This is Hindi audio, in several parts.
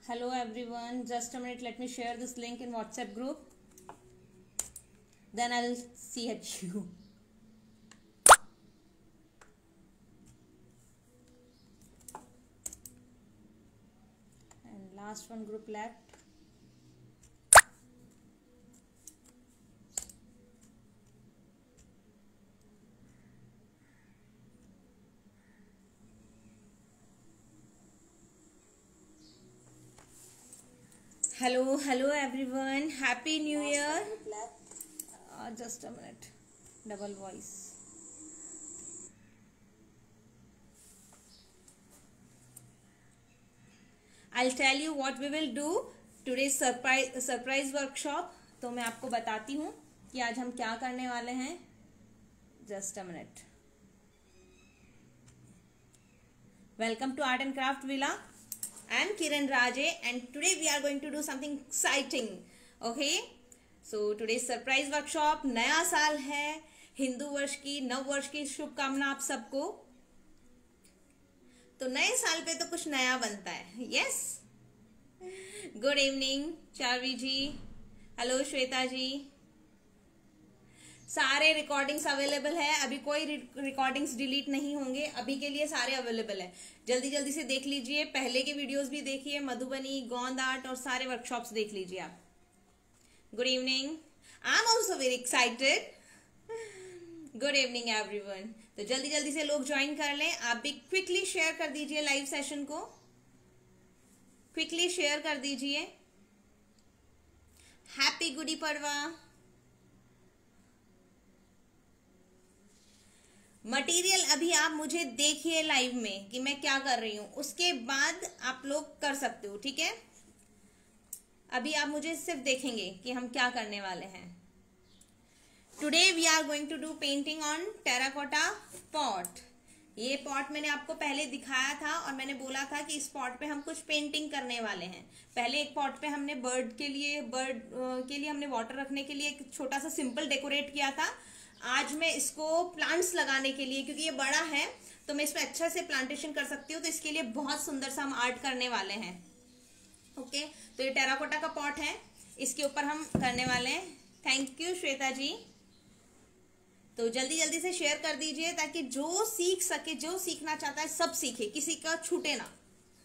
Hello everyone, just a minute, let me share this link in WhatsApp group. Then I'll see at you. And last one group left. Hello everyone, happy new year. Just a minute, double voice. I'll tell you what we will do today's surprise workshop. तो मैं आपको बताती हूँ कि आज हम क्या करने वाले हैं. Just a minute. Welcome to Art and Craft Villa. I am Kiran Raje and today we are going to do something exciting. Okay? So today's surprise workshop. नया साल है, हिंदू वर्ष की, नव वर्ष की शुभकामना आप सबको. तो नए साल पे तो कुछ नया बनता है. Yes. Good evening Charvi ji. Hello Shweta ji. सारे रिकॉर्डिंग्स अवेलेबल है. अभी कोई रिकॉर्डिंग्स डिलीट नहीं होंगे. अभी के लिए सारे अवेलेबल है. जल्दी जल्दी से देख लीजिए. पहले के वीडियोस भी देखिए. मधुबनी, गोंद आर्ट और सारे वर्कशॉप्स देख लीजिए आप. Good evening. I am also very excited. Good evening everyone. तो जल्दी जल्दी से लोग ज्वाइन कर लें. आप भी क्विकली शेयर कर दीजिए लाइव सेशन को. क्विकली शेयर कर दीजिए. हैप्पी गुडी पड़वा. मटेरियल अभी आप मुझे देखिए लाइव में कि मैं क्या कर रही हूं. उसके बाद आप लोग कर सकते हो. ठीक है. अभी आप मुझे सिर्फ देखेंगे कि हम क्या करने वाले हैं. Today we are going to do painting on terracotta pot. ये पॉट मैंने आपको पहले दिखाया था और मैंने बोला था कि इस पॉट पे हम कुछ पेंटिंग करने वाले हैं. पहले एक पॉट पे हमने बर्ड के लिए हमने वाटर रखने के लिए एक छोटा सा सिंपल डेकोरेट किया था. आज मैं इसको प्लांट्स लगाने के लिए, क्योंकि ये बड़ा है तो मैं इसमें अच्छा से प्लांटेशन कर सकती हूँ, तो इसके लिए बहुत सुंदर सा हम आर्ट करने वाले हैं. ओके. तो ये टेराकोटा का पॉट है, इसके ऊपर हम करने वाले हैं. Thank you Shweta ji. तो जल्दी जल्दी से शेयर कर दीजिए ताकि जो सीख सके, जो सीखना चाहता है सब सीखे, किसी का छूटे ना.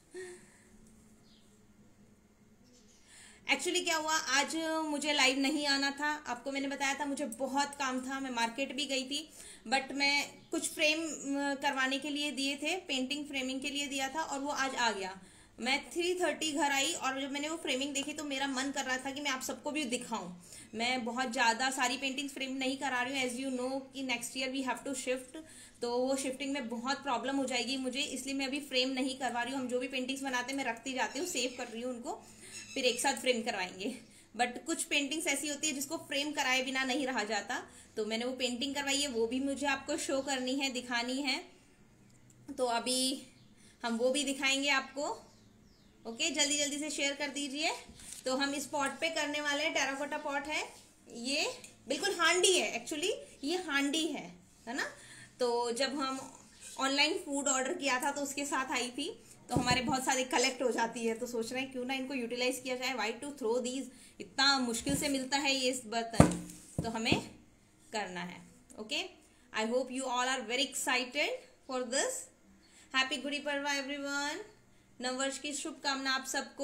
एक्चुअली क्या हुआ, आज मुझे लाइव नहीं आना था. आपको मैंने बताया था मुझे बहुत काम था. मैं मार्केट भी गई थी, बट मैं कुछ फ्रेम करवाने के लिए दिए थे, पेंटिंग फ्रेमिंग के लिए दिया था और वो आज आ गया. मैं 3:30 घर आई और जब मैंने वो फ्रेमिंग देखी तो मेरा मन कर रहा था कि मैं आप सबको भी दिखाऊं. मैं बहुत ज़्यादा सारी पेंटिंग्स फ्रेम नहीं करा रही हूँ. एज यू नो कि next year we have to shift, तो वो शिफ्टिंग में बहुत प्रॉब्लम हो जाएगी मुझे, इसलिए मैं अभी फ्रेम नहीं करवा रही हूँ. हम जो भी पेंटिंग्स बनाते हैं मैं रखती जाती हूँ, सेव कर रही हूँ उनको, फिर एक साथ फ्रेम करवाएंगे. बट कुछ पेंटिंग्स ऐसी होती है जिसको फ्रेम कराए बिना नहीं रहा जाता, तो मैंने वो पेंटिंग करवाई है, वो भी मुझे आपको शो करनी है, दिखानी है. तो अभी हम वो भी दिखाएंगे आपको. ओके. जल्दी जल्दी से शेयर कर दीजिए. तो हम इस पॉट पे करने वाले हैं. टेराकोटा पॉट है ये, बिल्कुल हांडी है. एक्चुअली ये हांडी है ना. तो जब हम ऑनलाइन फूड ऑर्डर किया था तो उसके साथ आई थी, तो हमारे बहुत सारे कलेक्ट हो जाती है, तो सोच रहे हैं क्यों ना इनको यूटिलाइज किया जाए. Why to throw these. इतना मुश्किल से मिलता है ये बर्तन, तो हमें करना है. Okay. I hope you all are very excited for this. Happy Gudi Padwa everyone. नववर्ष की शुभकामना आप सबको.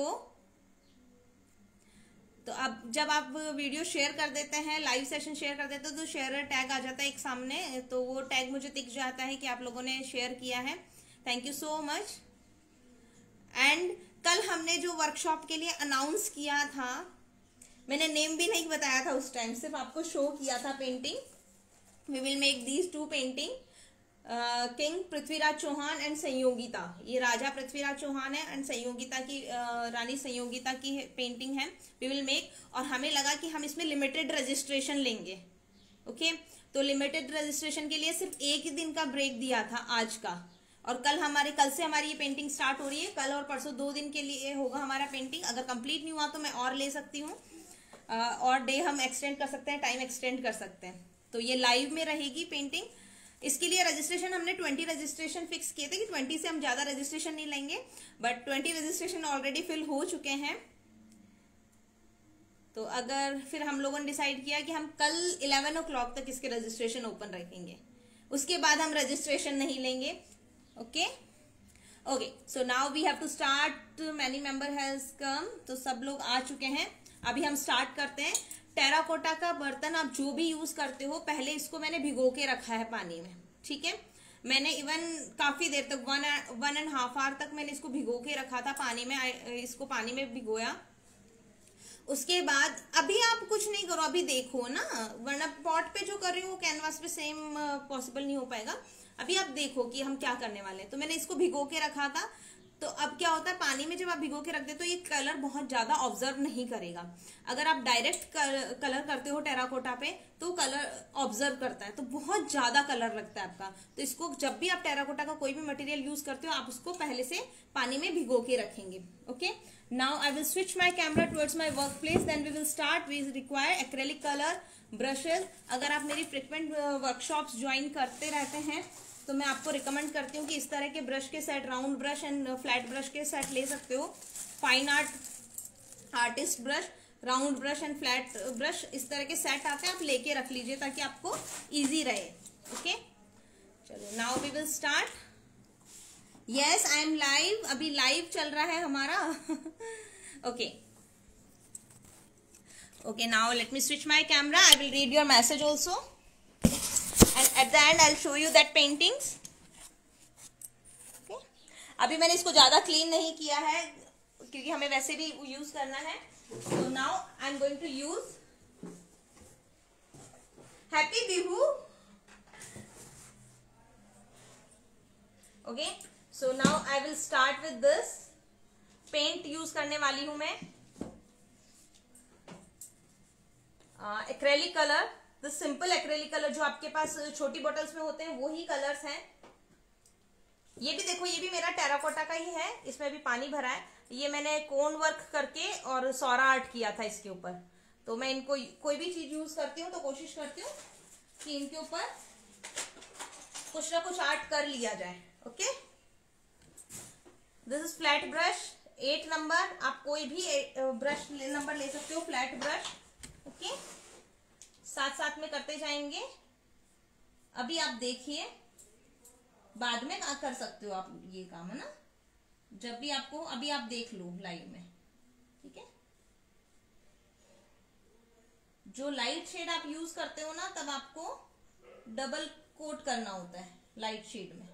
तो अब जब आप वीडियो शेयर कर देते हैं, लाइव सेशन शेयर कर देते हैं, तो शेयरर टैग आ जाता है एक सामने, तो वो टैग मुझे दिख जाता है कि आप लोगों ने शेयर किया है. Thank you so much. And कल हमने जो वर्कशॉप के लिए अनाउंस किया था, मैंने नेम भी नहीं बताया था उस टाइम, सिर्फ आपको शो किया था painting. We will make these 2 painting. King Prithviraj Chauhan and Sanyogita. ये राजा पृथ्वीराज चौहान है एंड संयोगिता की रानी संयोगिता की पेंटिंग है. We will make. और हमें लगा कि हम इसमें लिमिटेड रजिस्ट्रेशन लेंगे. ओके. तो लिमिटेड रजिस्ट्रेशन के लिए सिर्फ एक दिन का ब्रेक दिया था आज का, और कल से हमारी ये पेंटिंग स्टार्ट हो रही है. कल और परसों 2 दिन के लिए होगा हमारा पेंटिंग. अगर कंप्लीट नहीं हुआ तो मैं और ले सकती हूँ, और डे हम एक्सटेंड कर सकते हैं, टाइम एक्सटेंड कर सकते हैं. तो ये लाइव में रहेगी पेंटिंग. इसके लिए रजिस्ट्रेशन हमने 20 रजिस्ट्रेशन फिक्स किए थे कि 20 से हम ज्यादा रजिस्ट्रेशन नहीं लेंगे, बट 20 रजिस्ट्रेशन ऑलरेडी फिल हो चुके हैं। तो अगर फिर हम लोगों ने डिसाइड किया कि हम कल 11 o'clock तक इसके रजिस्ट्रेशन ओपन रखेंगे, उसके बाद हम रजिस्ट्रेशन नहीं लेंगे। Okay okay, so now we have to start. Many member has come, तो सब लोग आ चुके हैं। अभी हम स्टार्ट करते हैं। टेराकोटा का बर्तन आप जो भी यूज करते हो, पहले इसको मैंने भिगो के रखा है पानी में, ठीक है। मैंने इवन काफी देर तक 1.5 hour तक मैंने इसको भिगो के रखा था पानी में। इसको पानी में भिगोया, उसके बाद अभी आप कुछ नहीं करो, अभी देखो ना, वरना पॉट पे जो कर रही हूँ वो कैनवास पे सेम पॉसिबल नहीं हो पाएगा। अभी आप देखो कि हम क्या करने वाले हैं। तो मैंने इसको भिगो के रखा था। तो अब क्या होता है, पानी में जब आप भिगो के रख दे तो ये कलर बहुत ज्यादा ऑब्जर्व नहीं करेगा। अगर आप डायरेक्ट कलर करते हो टेराकोटा पे तो कलर ऑब्जर्व करता है, तो बहुत ज्यादा कलर लगता है आपका। तो इसको जब भी आप टेराकोटा का कोई भी मटेरियल यूज करते हो, आप उसको पहले से पानी में भिगो के रखेंगे। Okay, now I will switch my camera towards my work place, then we will start. We require acrylic colour, brushes. अगर आप मेरी फ्रिक्वेंट वर्कशॉप्स ज्वाइन करते रहते हैं तो मैं आपको रिकमेंड करती हूँ कि इस तरह के ब्रश के set, round brush and flat brush के सेट ले सकते हो। Fine artist brush, round brush and flat brush, इस तरह के सेट आते हैं, आप लेके रख लीजिए ताकि आपको इजी रहे। ओके, चलो now we will start. Yes, I am live, अभी लाइव चल रहा है हमारा। Okay okay, now let me switch my camera. I will read your message also and at the end I'll show you that paintings. Okay? अभी मैंने इसको ज्यादा क्लीन नहीं किया है क्योंकि हमें वैसे भी यूज करना है। So now I'm going to use Happy Bihu. Okay, so now I will start with this. Paint use करने वाली हूं मैं acrylic colour, the simple acrylic colour जो आपके पास छोटी बॉटल्स में होते हैं, वो ही कलर्स हैं। ये भी देखो, ये भी मेरा टेराकोटा का ही है, इसमें भी पानी भरा है। ये मैंने कोन वर्क करके और सौरा आर्ट किया था इसके ऊपर। तो मैं इनको कोई भी चीज यूज करती हूँ तो कोशिश करती हूँ कि इनके ऊपर कुछ ना कुछ आर्ट कर लिया जाए। Okay, this is flat brush 8 number. आप कोई भी ब्रश नंबर ले सकते हो, फ्लैट ब्रश। ओके, साथ साथ में करते जाएंगे। अभी आप देखिए, बाद में कर सकते हो आप ये काम, है ना, जब भी आपको। अभी आप देख लो लाइव में, ठीक है। जो लाइट शेड आप यूज करते हो ना, तब आपको डबल कोट करना होता है लाइट शेड में।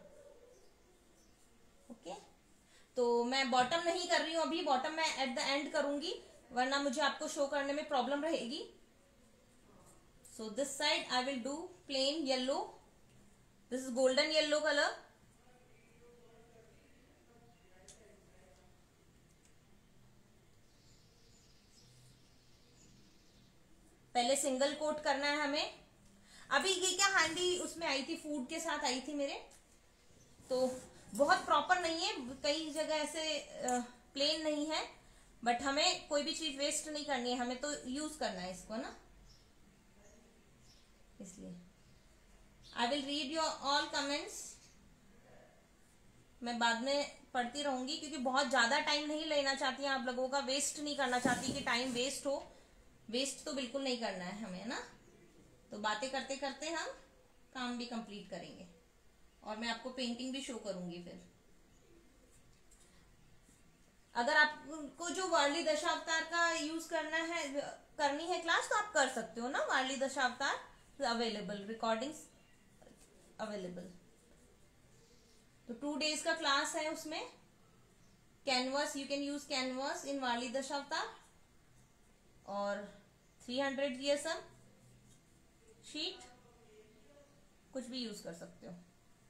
ओके, तो मैं बॉटम नहीं कर रही हूं अभी, बॉटम मैं एट द एंड करूंगी, वरना मुझे आपको शो करने में प्रॉब्लम रहेगी। So this side I will do plain yellow. This is golden yellow color. पहले सिंगल कोट करना है हमें। अभी ये क्या हैंडी उसमें आई थी, फूड के साथ आई थी मेरे, तो बहुत प्रॉपर नहीं है, कई जगह ऐसे प्लेन नहीं है, बट हमें कोई भी चीज वेस्ट नहीं करनी है, हमें तो यूज करना है इसको ना, इसलिए। I will read your all comments, मैं बाद में पढ़ती रहूंगी क्योंकि बहुत ज्यादा टाइम नहीं लेना चाहती आप लोगों का, वेस्ट नहीं करना चाहती कि टाइम वेस्ट हो। वेस्ट तो बिल्कुल नहीं करना है हमें ना। तो बातें करते करते हम काम भी कंप्लीट करेंगे और मैं आपको पेंटिंग भी शो करूंगी। फिर अगर आपको जो वार्ली दशावतार का यूज करनी है क्लास, तो आप कर सकते हो ना। Warli Dashavatar available, recordings available. तो 2 days का क्लास है, उसमें canvas, you can use canvas in Warli Dashavatar, और 300 GSM शीट, कुछ भी यूज कर सकते हो।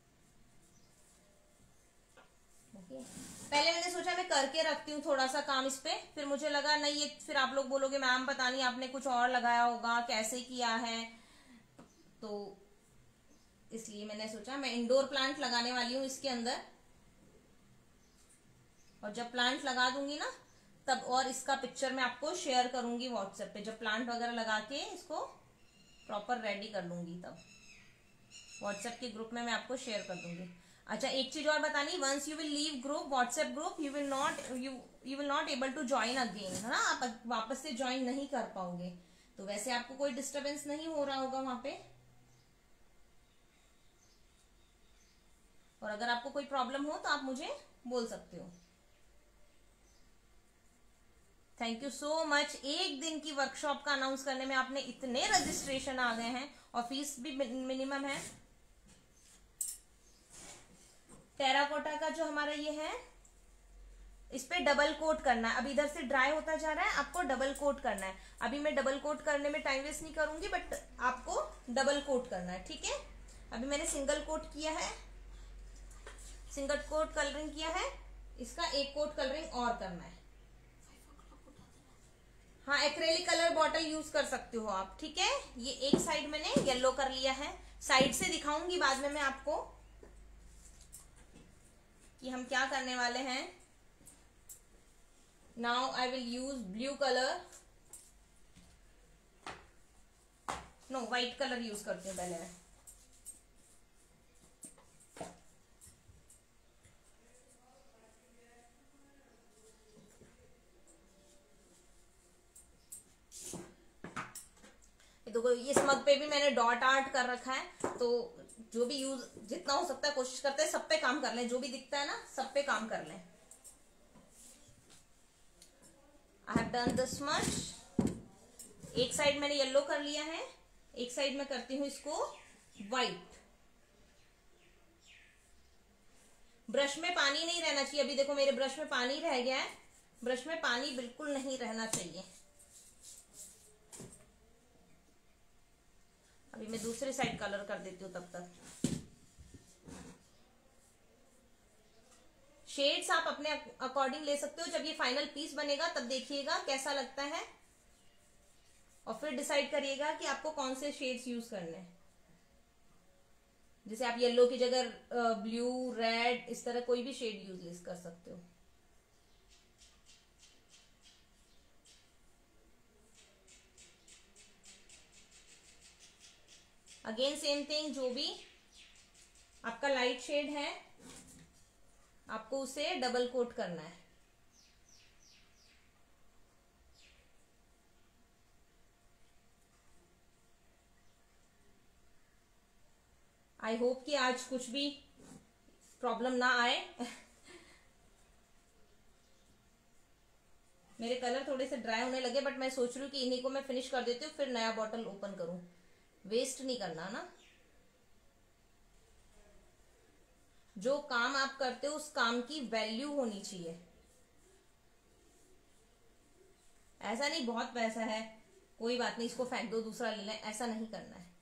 पहले मैंने सोचा मैं करके रखती हूँ थोड़ा सा काम इस पे, फिर मुझे लगा नहीं, ये फिर आप लोग बोलोगे मैम पता नहीं आपने कुछ और लगाया होगा, कैसे किया है, तो इसलिए मैंने सोचा मैं इंडोर प्लांट लगाने वाली हूँ इसके अंदर, और जब प्लांट लगा दूंगी ना तब, और इसका पिक्चर मैं आपको शेयर करूंगी व्हाट्सएप पे, जब प्लांट वगैरह लगा के इसको प्रॉपर रेडी कर लूंगी तब। व्हाट्सएप के ग्रुप में मैं आपको शेयर कर दूंगी। अच्छा, एक चीज और बतानी, once you will leave group, WhatsApp group, you will not able to join again, है ना, आप वापस से ज्वाइन नहीं कर पाओगे। तो वैसे आपको कोई डिस्टरबेंस नहीं हो रहा होगा वहां पे, और अगर आपको कोई प्रॉब्लम हो तो आप मुझे बोल सकते हो। Thank you so much. एक दिन की वर्कशॉप का अनाउंस करने में आपने इतने रजिस्ट्रेशन आ गए हैं, और फीस भी मिनिमम है। टेराकोटा का जो हमारा ये है, इस पे डबल कोट करना है। अब इधर से ड्राई होता जा रहा है, आपको डबल कोट करना है। अभी मैं डबल कोट करने में टाइम वेस्ट नहीं करूंगी, बट आपको डबल कोट करना है, ठीक है। अभी मैंने सिंगल कोट किया है, सिंगल कोट कलरिंग किया है, इसका एक कोट कलरिंग और करना है। हाँ, एक्रेलिक कलर बॉटल यूज कर सकते हो आप, ठीक है। ये एक साइड मैंने येलो कर लिया है, साइड से दिखाऊंगी बाद में मैं आपको कि हम क्या करने वाले हैं। Now I will use blue colour, no white colour use करती हूँ पहले मैं। देखो इस मग पे भी मैंने डॉट आर्ट कर रखा है, तो जो भी यूज जितना हो सकता है कोशिश करते हैं सब पे काम कर लें, जो भी दिखता है ना सब पे काम कर लें। I have done this much. एक साइड मैंने येलो कर लिया है, एक साइड में करती हूँ इसको व्हाइट। ब्रश में पानी नहीं रहना चाहिए। अभी देखो मेरे ब्रश में पानी रह गया है, ब्रश में पानी बिल्कुल नहीं रहना चाहिए। अभी मैं दूसरी साइड कलर कर देती हूँ तब तक। शेड्स आप अपने अकॉर्डिंग ले सकते हो, जब ये फाइनल पीस बनेगा तब देखिएगा कैसा लगता है, और फिर डिसाइड करिएगा कि आपको कौन से शेड्स यूज करने हैं। जैसे आप येलो की जगह ब्लू, रेड, इस तरह कोई भी शेड यूज कर सकते हो। अगेन सेम थिंग, जो भी आपका लाइट शेड है आपको उसे डबल कोट करना है। आई होप कि आज कुछ भी प्रॉब्लम ना आए। मेरे कलर थोड़े से ड्राई होने लगे, बट मैं सोच रही हूँ कि इन्हीं को मैं फिनिश कर देती हूँ, फिर नया बॉटल ओपन करूं। वेस्ट नहीं करना ना, जो काम आप करते हो उस काम की वैल्यू होनी चाहिए। ऐसा नहीं बहुत पैसा है कोई बात नहीं, इसको फेंक दो दूसरा ले लें, ऐसा नहीं करना है।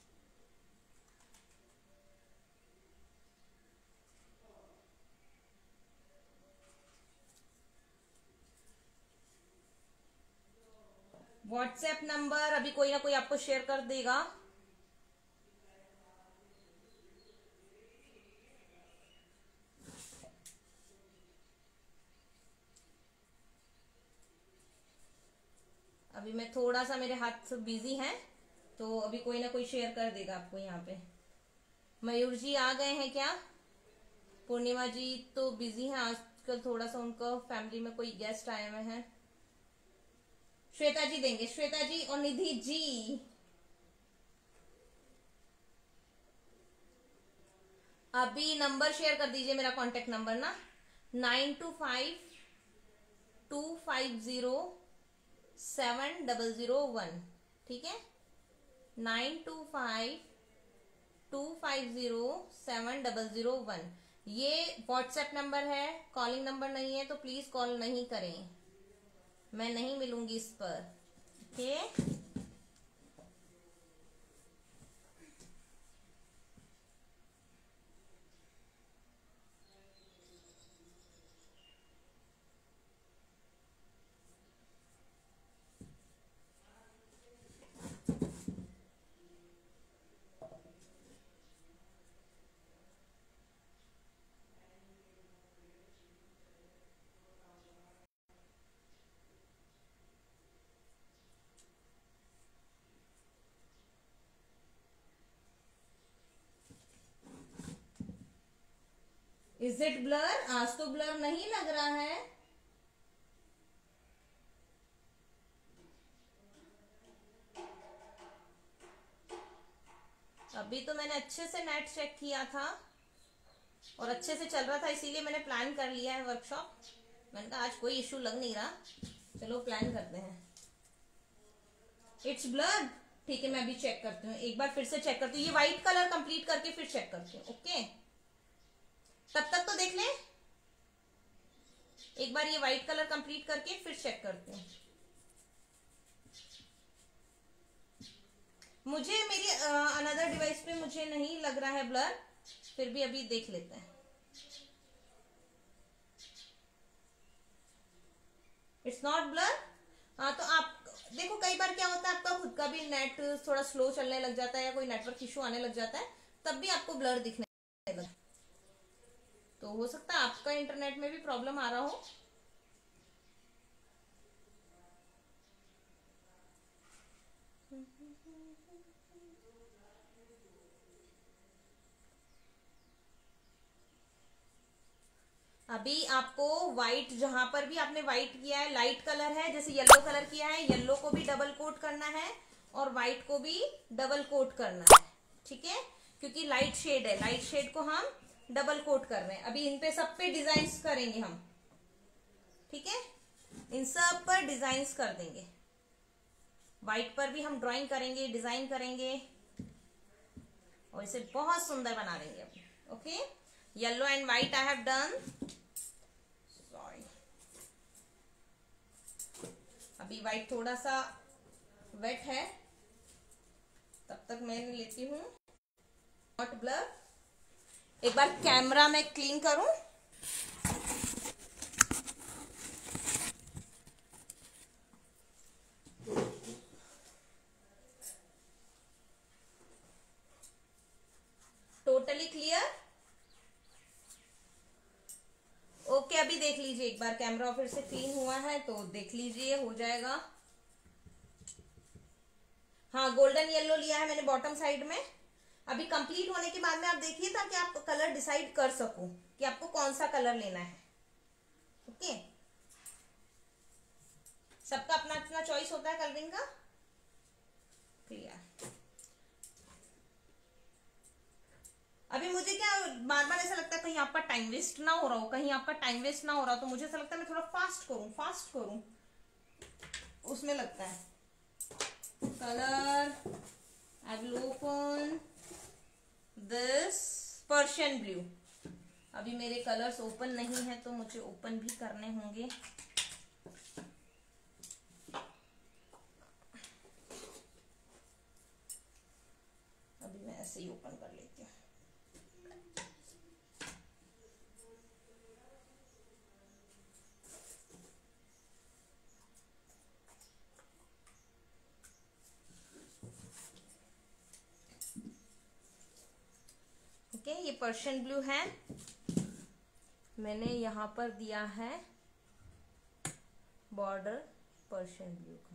व्हाट्सएप नंबर अभी कोई ना कोई आपको शेयर कर देगा। अभी मैं थोड़ा सा, मेरे हाथ बिजी हैं, तो अभी कोई ना कोई शेयर कर देगा आपको। यहाँ पे मयूर जी आ गए हैं क्या? पूर्णिमा जी तो बिजी हैं आजकल, थोड़ा सा उनका फैमिली में कोई गेस्ट आए हुए हैं। श्वेता जी देंगे, श्वेता जी और निधि जी। अभी नंबर शेयर कर दीजिए, मेरा कांटेक्ट नंबर ना 9252507001, ठीक है, 9252507001। ये व्हाट्सएप नंबर है, कॉलिंग नंबर नहीं है, तो प्लीज कॉल नहीं करें, मैं नहीं मिलूंगी इस पर, ओके। Is it blur? आज तो ब्लर नहीं लग रहा है। अभी तो मैंने अच्छे से नेट चेक किया था और अच्छे से चल रहा था, इसीलिए मैंने प्लान कर लिया है वर्कशॉप। मैंने कहा आज कोई इशू लग नहीं रहा, चलो प्लान करते हैं। इट्स ब्लर, ठीक है, मैं अभी चेक करती हूँ, एक बार फिर से चेक करती हूँ। ये व्हाइट कलर कंप्लीट करके फिर चेक करती हूँ। ओके, तब तक तो देख लें, एक बार ये व्हाइट कलर कंप्लीट करके फिर चेक करती हूँ। मुझे मेरी अनदर डिवाइस पे मुझे नहीं लग रहा है ब्लर, फिर भी अभी देख लेते हैं। It's not blur. हाँ, तो आप देखो, कई बार क्या होता है, आपका खुद का भी नेट थोड़ा स्लो चलने लग जाता है या कोई नेटवर्क इशू आने लग जाता है, तब भी आपको ब्लर दिखने लगता है। तो हो सकता है आपका इंटरनेट में भी प्रॉब्लम आ रहा हो। अभी आपको व्हाइट, जहां पर भी आपने व्हाइट किया है, लाइट कलर है, जैसे येलो कलर किया है, येलो को भी डबल कोट करना है और व्हाइट को भी डबल कोट करना है, ठीक है, क्योंकि लाइट शेड है, लाइट शेड को हम डबल कोट कर रहे हैं। अभी इन पे सब पे डिजाइन करेंगे हम, ठीक है, इन सब पर डिजाइन कर देंगे। व्हाइट पर भी हम ड्राइंग करेंगे, डिजाइन करेंगे और इसे बहुत सुंदर बना देंगे अभी। Okay, yellow and white I have done. Sorry, अभी व्हाइट थोड़ा सा वेट है, तब तक मैं लेती हूँ नॉट ब्लर। एक बार कैमरा में क्लीन करूं। Totally clear. ओके, अभी देख लीजिए एक बार, कैमरा फिर से क्लीन हुआ है तो देख लीजिए, हो जाएगा। हाँ, गोल्डन येलो लिया है मैंने बॉटम साइड में। अभी कंप्लीट होने के बाद में आप देखिए, ताकि आप कलर डिसाइड कर सको कि आपको कौन सा कलर लेना है। ओके, सबका अपना अपना चॉइस होता है कलरिंग का। क्लियर। अभी मुझे क्या बार बार ऐसा लगता है कहीं आपका टाइम वेस्ट ना हो रहा हो, कहीं आपका टाइम वेस्ट ना हो रहा हो, तो मुझे ऐसा लगता है मैं थोड़ा फास्ट करूं, उसमें लगता है। Colour, I will open this Persian blue. अभी मेरे कलर्स ओपन नहीं है तो मुझे ओपन भी करने होंगे। अभी मैं ऐसे ही ओपन कर लेती हूँ। ओके, ये पर्शियन ब्लू है, मैंने यहाँ पर दिया है बॉर्डर पर्शियन ब्लू का।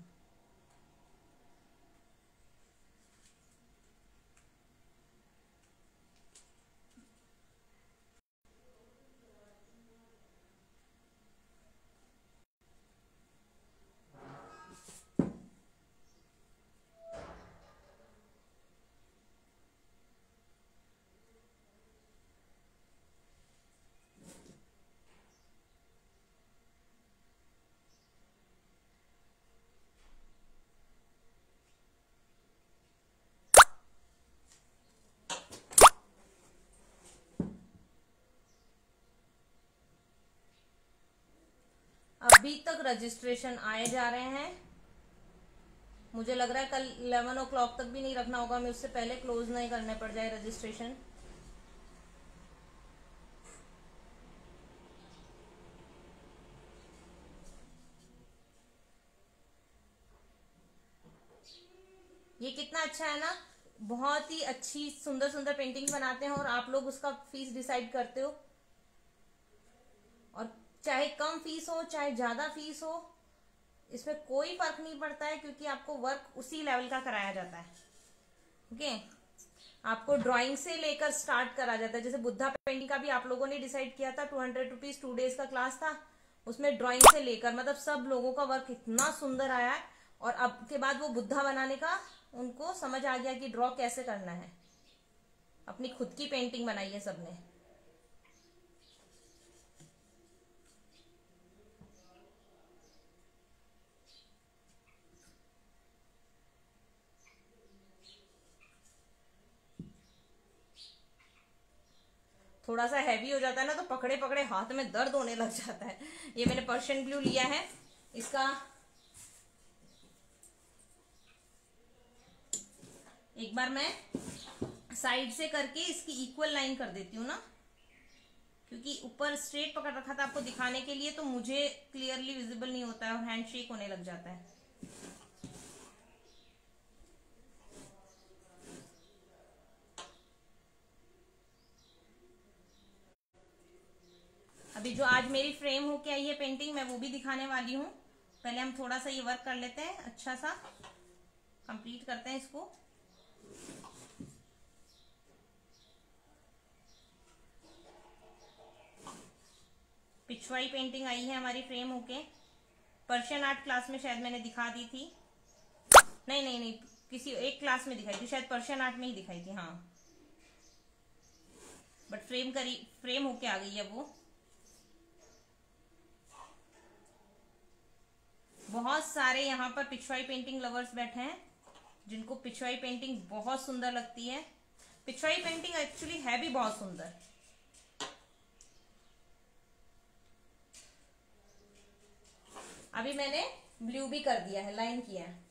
अभी तक रजिस्ट्रेशन आए जा रहे हैं। मुझे लग रहा है कल 11 o'clock तक भी नहीं रखना होगा, मैं उससे पहले क्लोज नहीं करने पड़ जाए रजिस्ट्रेशन। ये कितना अच्छा है ना, बहुत ही अच्छी सुंदर सुंदर पेंटिंग बनाते हैं और आप लोग उसका फीस डिसाइड करते हो। और चाहे कम फीस हो चाहे ज्यादा फीस हो, इसमें कोई फर्क नहीं पड़ता है, क्योंकि आपको वर्क उसी लेवल का कराया जाता है। ओके, आपको ड्राइंग से लेकर स्टार्ट करा जाता है। जैसे बुद्धा पेंटिंग का भी आप लोगों ने डिसाइड किया था, 200 रुपीज 2 डेज का क्लास था, उसमें ड्राइंग से लेकर मतलब सब लोगों का वर्क इतना सुंदर आया है। और अब के बाद वो बुद्धा बनाने का उनको समझ आ गया कि ड्रॉ कैसे करना है। अपनी खुद की पेंटिंग बनाई है सबने। थोड़ा सा हैवी हो जाता है ना तो पकड़े पकड़े हाथ में दर्द होने लग जाता है। ये मैंने पर्शियन ब्लू लिया है, इसका एक बार मैं साइड से करके इसकी इक्वल लाइन कर देती हूँ ना, क्योंकि ऊपर स्ट्रेट पकड़ रखा था आपको दिखाने के लिए, तो मुझे क्लियरली विजिबल नहीं होता है और हैंड शेक होने लग जाता है। अभी जो आज मेरी फ्रेम होके आई है पेंटिंग, मैं वो भी दिखाने वाली हूँ। पहले हम थोड़ा सा ये वर्क कर लेते हैं, अच्छा सा कंप्लीट करते हैं इसको। पिछवाई पेंटिंग आई है हमारी फ्रेम होके। पर्शियन आर्ट क्लास में शायद मैंने दिखा दी थी, नहीं, किसी एक क्लास में दिखाई थी, शायद पर्शियन आर्ट में ही दिखाई थी, हाँ। बट फ्रेम होके आ गई है वो। बहुत सारे यहाँ पर पिछवाई पेंटिंग लवर्स बैठे हैं जिनको पिछवाई पेंटिंग बहुत सुंदर लगती है। पिछवाई पेंटिंग एक्चुअली है भी बहुत सुंदर। अभी मैंने ब्लू भी कर दिया है, लाइन किया है।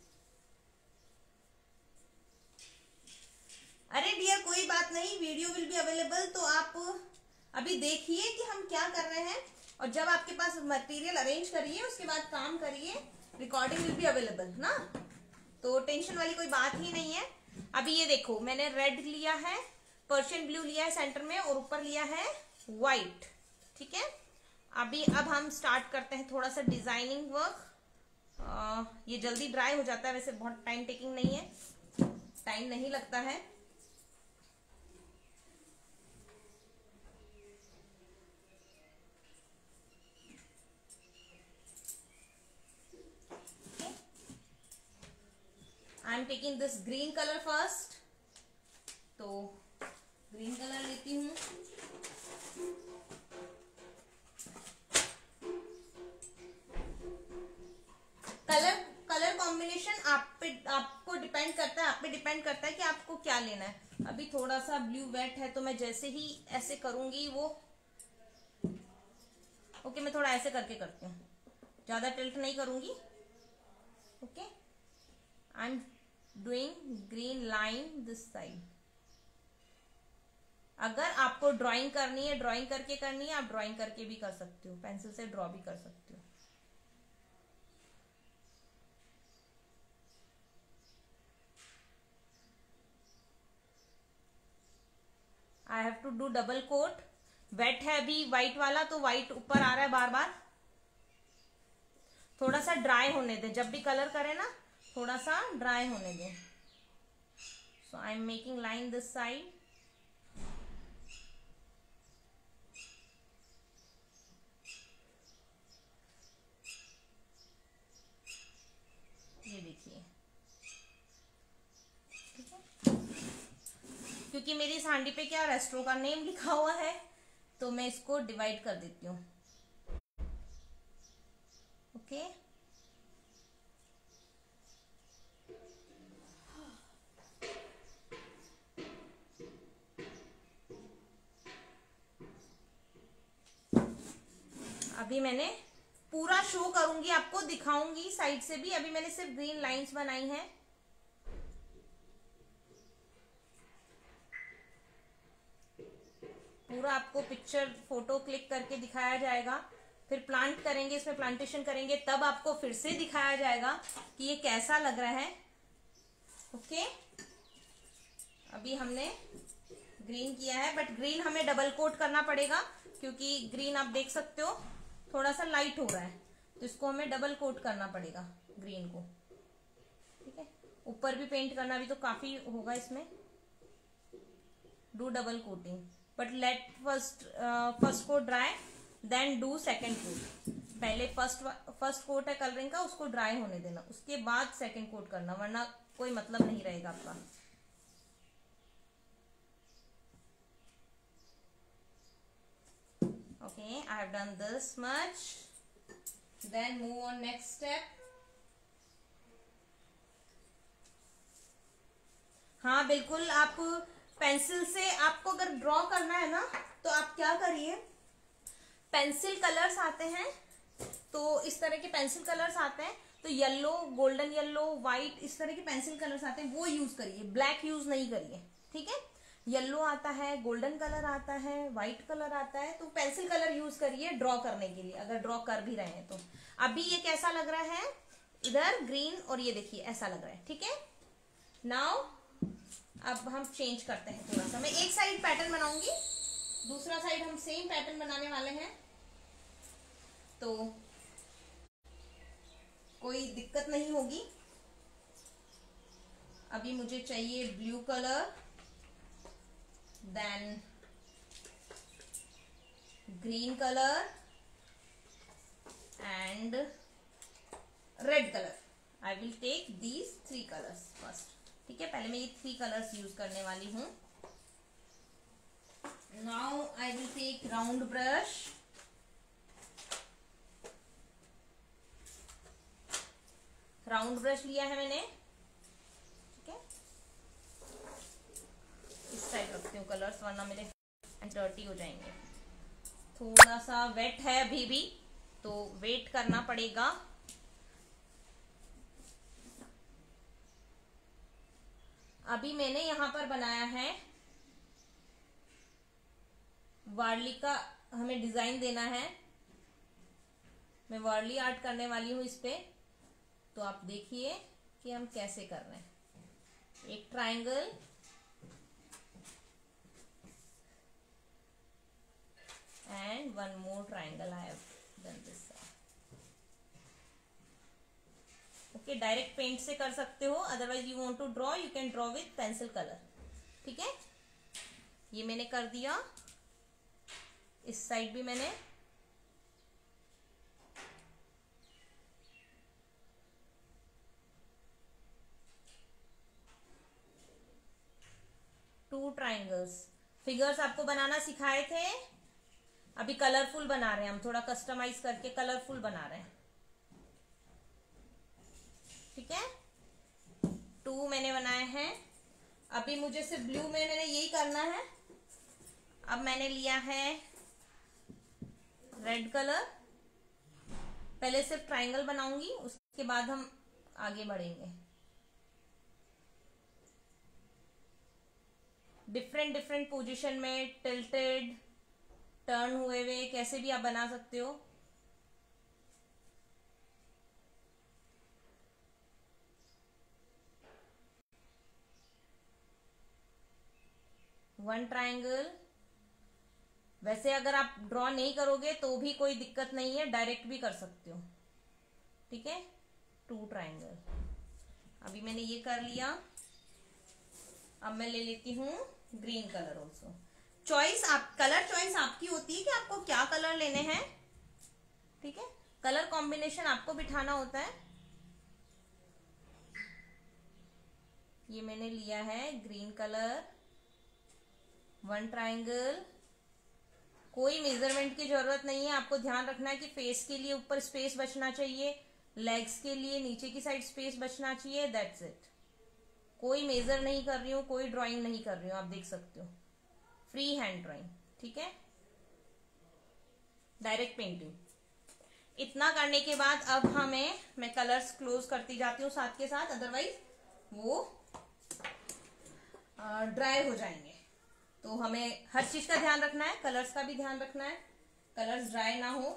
अरे डियर कोई बात नहीं, वीडियो विल बी अवेलेबल, तो आप अभी देखिए कि हम क्या कर रहे हैं, और जब आपके पास मटेरियल अरेंज करिए उसके बाद काम करिए, रिकॉर्डिंग विल बी अवेलेबल ना, तो टेंशन वाली कोई बात ही नहीं है। अभी ये देखो मैंने रेड लिया है, पर्शियन ब्लू लिया है सेंटर में, और ऊपर लिया है व्हाइट, ठीक है। अब हम स्टार्ट करते हैं थोड़ा सा डिजाइनिंग वर्क। ये जल्दी ड्राई हो जाता है, वैसे बहुत टाइम टेकिंग नहीं है, टाइम नहीं लगता है। I am taking this green colour first, तो ग्रीन कलर लेती हूँ। कलर कॉम्बिनेशन आपको डिपेंड करता है, आप पे डिपेंड करता है कि आपको क्या लेना है। अभी थोड़ा सा ब्लू वेट है तो मैं जैसे ही ऐसे करूंगी वो ओके, मैं थोड़ा ऐसे करके करती हूँ, ज्यादा टिल्ट नहीं करूंगी। Okay, I am doing green line this side. अगर आपको ड्राइंग करनी है, ड्राइंग करके करनी है, आप ड्राइंग करके भी कर सकते हो, पेंसिल से ड्रॉ भी कर सकते हो। I have to do double coat. Wet है अभी व्हाइट वाला, तो व्हाइट ऊपर आ रहा है बार बार। थोड़ा सा ड्राई होने दें, जब भी कलर करें ना थोड़ा सा ड्राई होने दें। So I am making line this side. ये देखिए, ठीक है, क्योंकि मेरी इस हांडी पे क्या रेस्टोरों का नेम लिखा हुआ है, तो मैं इसको डिवाइड कर देती हूँ। ओके, अभी मैंने पूरा शो करूंगी, आपको दिखाऊंगी साइड से भी। अभी मैंने सिर्फ ग्रीन लाइंस बनाई हैं। पूरा आपको पिक्चर फोटो क्लिक करके दिखाया जाएगा, फिर प्लांट करेंगे, इसमें प्लांटेशन करेंगे, तब आपको फिर से दिखाया जाएगा कि ये कैसा लग रहा है। ओके, अभी हमने ग्रीन किया है, बट ग्रीन हमें डबल कोट करना पड़ेगा, क्योंकि ग्रीन आप देख सकते हो थोड़ा सा लाइट हो रहा है, तो इसको हमें डबल कोट करना पड़ेगा ग्रीन को, ठीक है। ऊपर भी पेंट करना, भी तो काफी होगा इसमें। Do double coating, but let first coat dry then do second coat. पहले फर्स्ट कोट है कलरिंग का, उसको ड्राई होने देना, उसके बाद सेकेंड कोट करना, वरना कोई मतलब नहीं रहेगा आपका। Okay, I have done this much. Then move on next step. हाँ बिल्कुल, आप पेंसिल से, आपको अगर ड्रॉ करना है ना तो आप क्या करिए, पेंसिल कलर्स आते हैं, तो इस तरह के पेंसिल कलर्स आते हैं, तो येलो, गोल्डन येलो, व्हाइट, इस तरह के पेंसिल कलर्स आते हैं, वो यूज करिए, ब्लैक यूज नहीं करिए, ठीक है। येलो आता है, गोल्डन कलर आता है, व्हाइट कलर आता है, तो पेंसिल कलर यूज करिए ड्रॉ करने के लिए, अगर ड्रॉ कर भी रहे हैं तो। अभी ये कैसा लग रहा है, इधर ग्रीन, और ये देखिए ऐसा लग रहा है, ठीक है। नाउ अब हम चेंज करते हैं थोड़ा सा, मैं एक साइड पैटर्न बनाऊंगी, दूसरा साइड हम सेम पैटर्न बनाने वाले हैं, तो कोई दिक्कत नहीं होगी। अभी मुझे चाहिए blue colour, then green colour and red colour. I will take these 3 colours first, ठीक है। पहले मैं ये 3 कलर्स यूज करने वाली हूं। Now I will take round brush, round brush लिया है मैंने, ठीक है। इस साइड रखती हूँ कलर्स, वरना मेरे डर्टी हो जाएंगे। थोड़ा सा वेट है अभी भी, तो वेट करना पड़ेगा। अभी मैंने यहां पर बनाया है वार्ली का, हमें डिजाइन देना है, मैं वार्ली आर्ट करने वाली हूं इस पे, तो आप देखिए कि हम कैसे कर रहे हैं। एक triangle, and one more triangle I have done this side. Okay, direct paint से कर सकते हो, otherwise you want to draw, you can draw with pencil colour, ठीक है। ये मैंने कर दिया, इस साइड भी मैंने, टू ट्राइंगल्स। फिगर्स आपको बनाना सिखाए थे, अभी कलरफुल बना रहे हैं हम, थोड़ा कस्टमाइज करके कलरफुल बना रहे हैं, ठीक है। 2 मैंने बनाए हैं। अभी मुझे सिर्फ ब्लू में मैंने यही करना है। अब मैंने लिया है रेड कलर, पहले सिर्फ ट्रायंगल बनाऊंगी, उसके बाद हम आगे बढ़ेंगे। डिफरेंट डिफरेंट पोजीशन में, टिल्टेड, टर्न हुए हुए, कैसे भी आप बना सकते हो। One triangle. वैसे अगर आप ड्रॉ नहीं करोगे तो भी कोई दिक्कत नहीं है, डायरेक्ट भी कर सकते हो, ठीक है। 2 ट्रायंगल। अभी मैंने ये कर लिया। अब मैं ले लेती हूँ ग्रीन कलर ऑल्सो। चॉइस आप, कलर चॉइस आपकी होती है कि आपको क्या कलर लेने हैं, ठीक है। कलर कॉम्बिनेशन आपको बिठाना होता है। ये मैंने लिया है ग्रीन कलर, 1 ट्रायंगल। कोई मेजरमेंट की जरूरत नहीं है, आपको ध्यान रखना है कि फेस के लिए ऊपर स्पेस बचना चाहिए, लेग्स के लिए नीचे की साइड स्पेस बचना चाहिए, दैट्स इट। कोई मेजर नहीं कर रही हूँ, कोई ड्राइंग नहीं कर रही हूँ, आप देख सकते हो, फ्री हैंड ड्राइंग, ठीक है, डायरेक्ट पेंटिंग। इतना करने के बाद अब मैं कलर्स क्लोज करती जाती हूँ साथ के साथ, अदरवाइज वो ड्राई हो जाएंगे। तो हमें हर चीज का ध्यान रखना है, कलर्स का भी ध्यान रखना है, कलर्स ड्राई ना हो।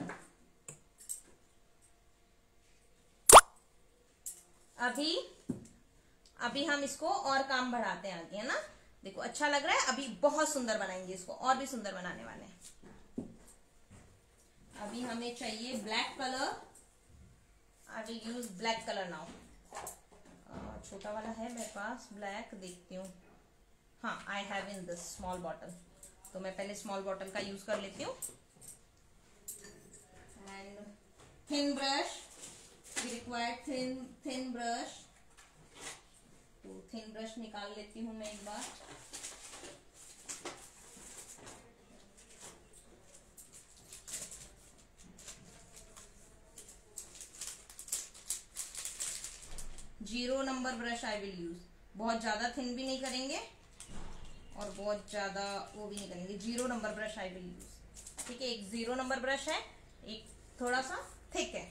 अभी हम इसको और काम बढ़ाते हैं आगे, है ना। देखो अच्छा लग रहा है, अभी बहुत सुंदर बनाएंगे इसको, और भी सुंदर बनाने वाले हैं। अभी हमें चाहिए black colour. I will use black colour now. छोटा वाला है मेरे पास ब्लैक, देखती हूँ हाँ, I have in this small bottle, तो मैं पहले स्मॉल बॉटल का यूज कर लेती हूँ। And thin brush, we required thin brush, तो थिन ब्रश निकाल लेती हूँ मैं एक बार। Zero number brush I will use, बहुत ज्यादा थिन भी नहीं करेंगे और बहुत ज्यादा वो भी नहीं करेंगे, zero number brush I will use. ठीक है, एक जीरो नंबर ब्रश है, एक थोड़ा सा थिक है।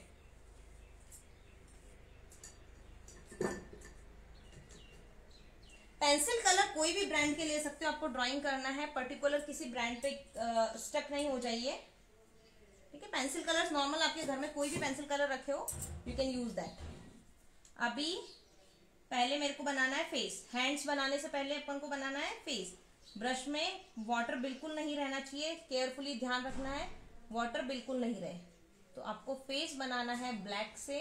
पेंसिल कलर कोई भी ब्रांड के ले सकते हो, आपको ड्राइंग करना है पर्टिकुलर किसी ब्रांड पे स्टक नहीं हो जाइए। ठीक है, पेंसिल कलर्स नॉर्मल आपके घर में कोई भी पेंसिल कलर रखे हो, यू कैन यूज दैट। अभी पहले मेरे को बनाना है फेस, हैंड्स बनाने से पहले अपन को बनाना है फेस। ब्रश में वाटर बिल्कुल नहीं रहना चाहिए, केयरफुली ध्यान रखना है वाटर बिल्कुल नहीं रहे। तो आपको फेस बनाना है ब्लैक से,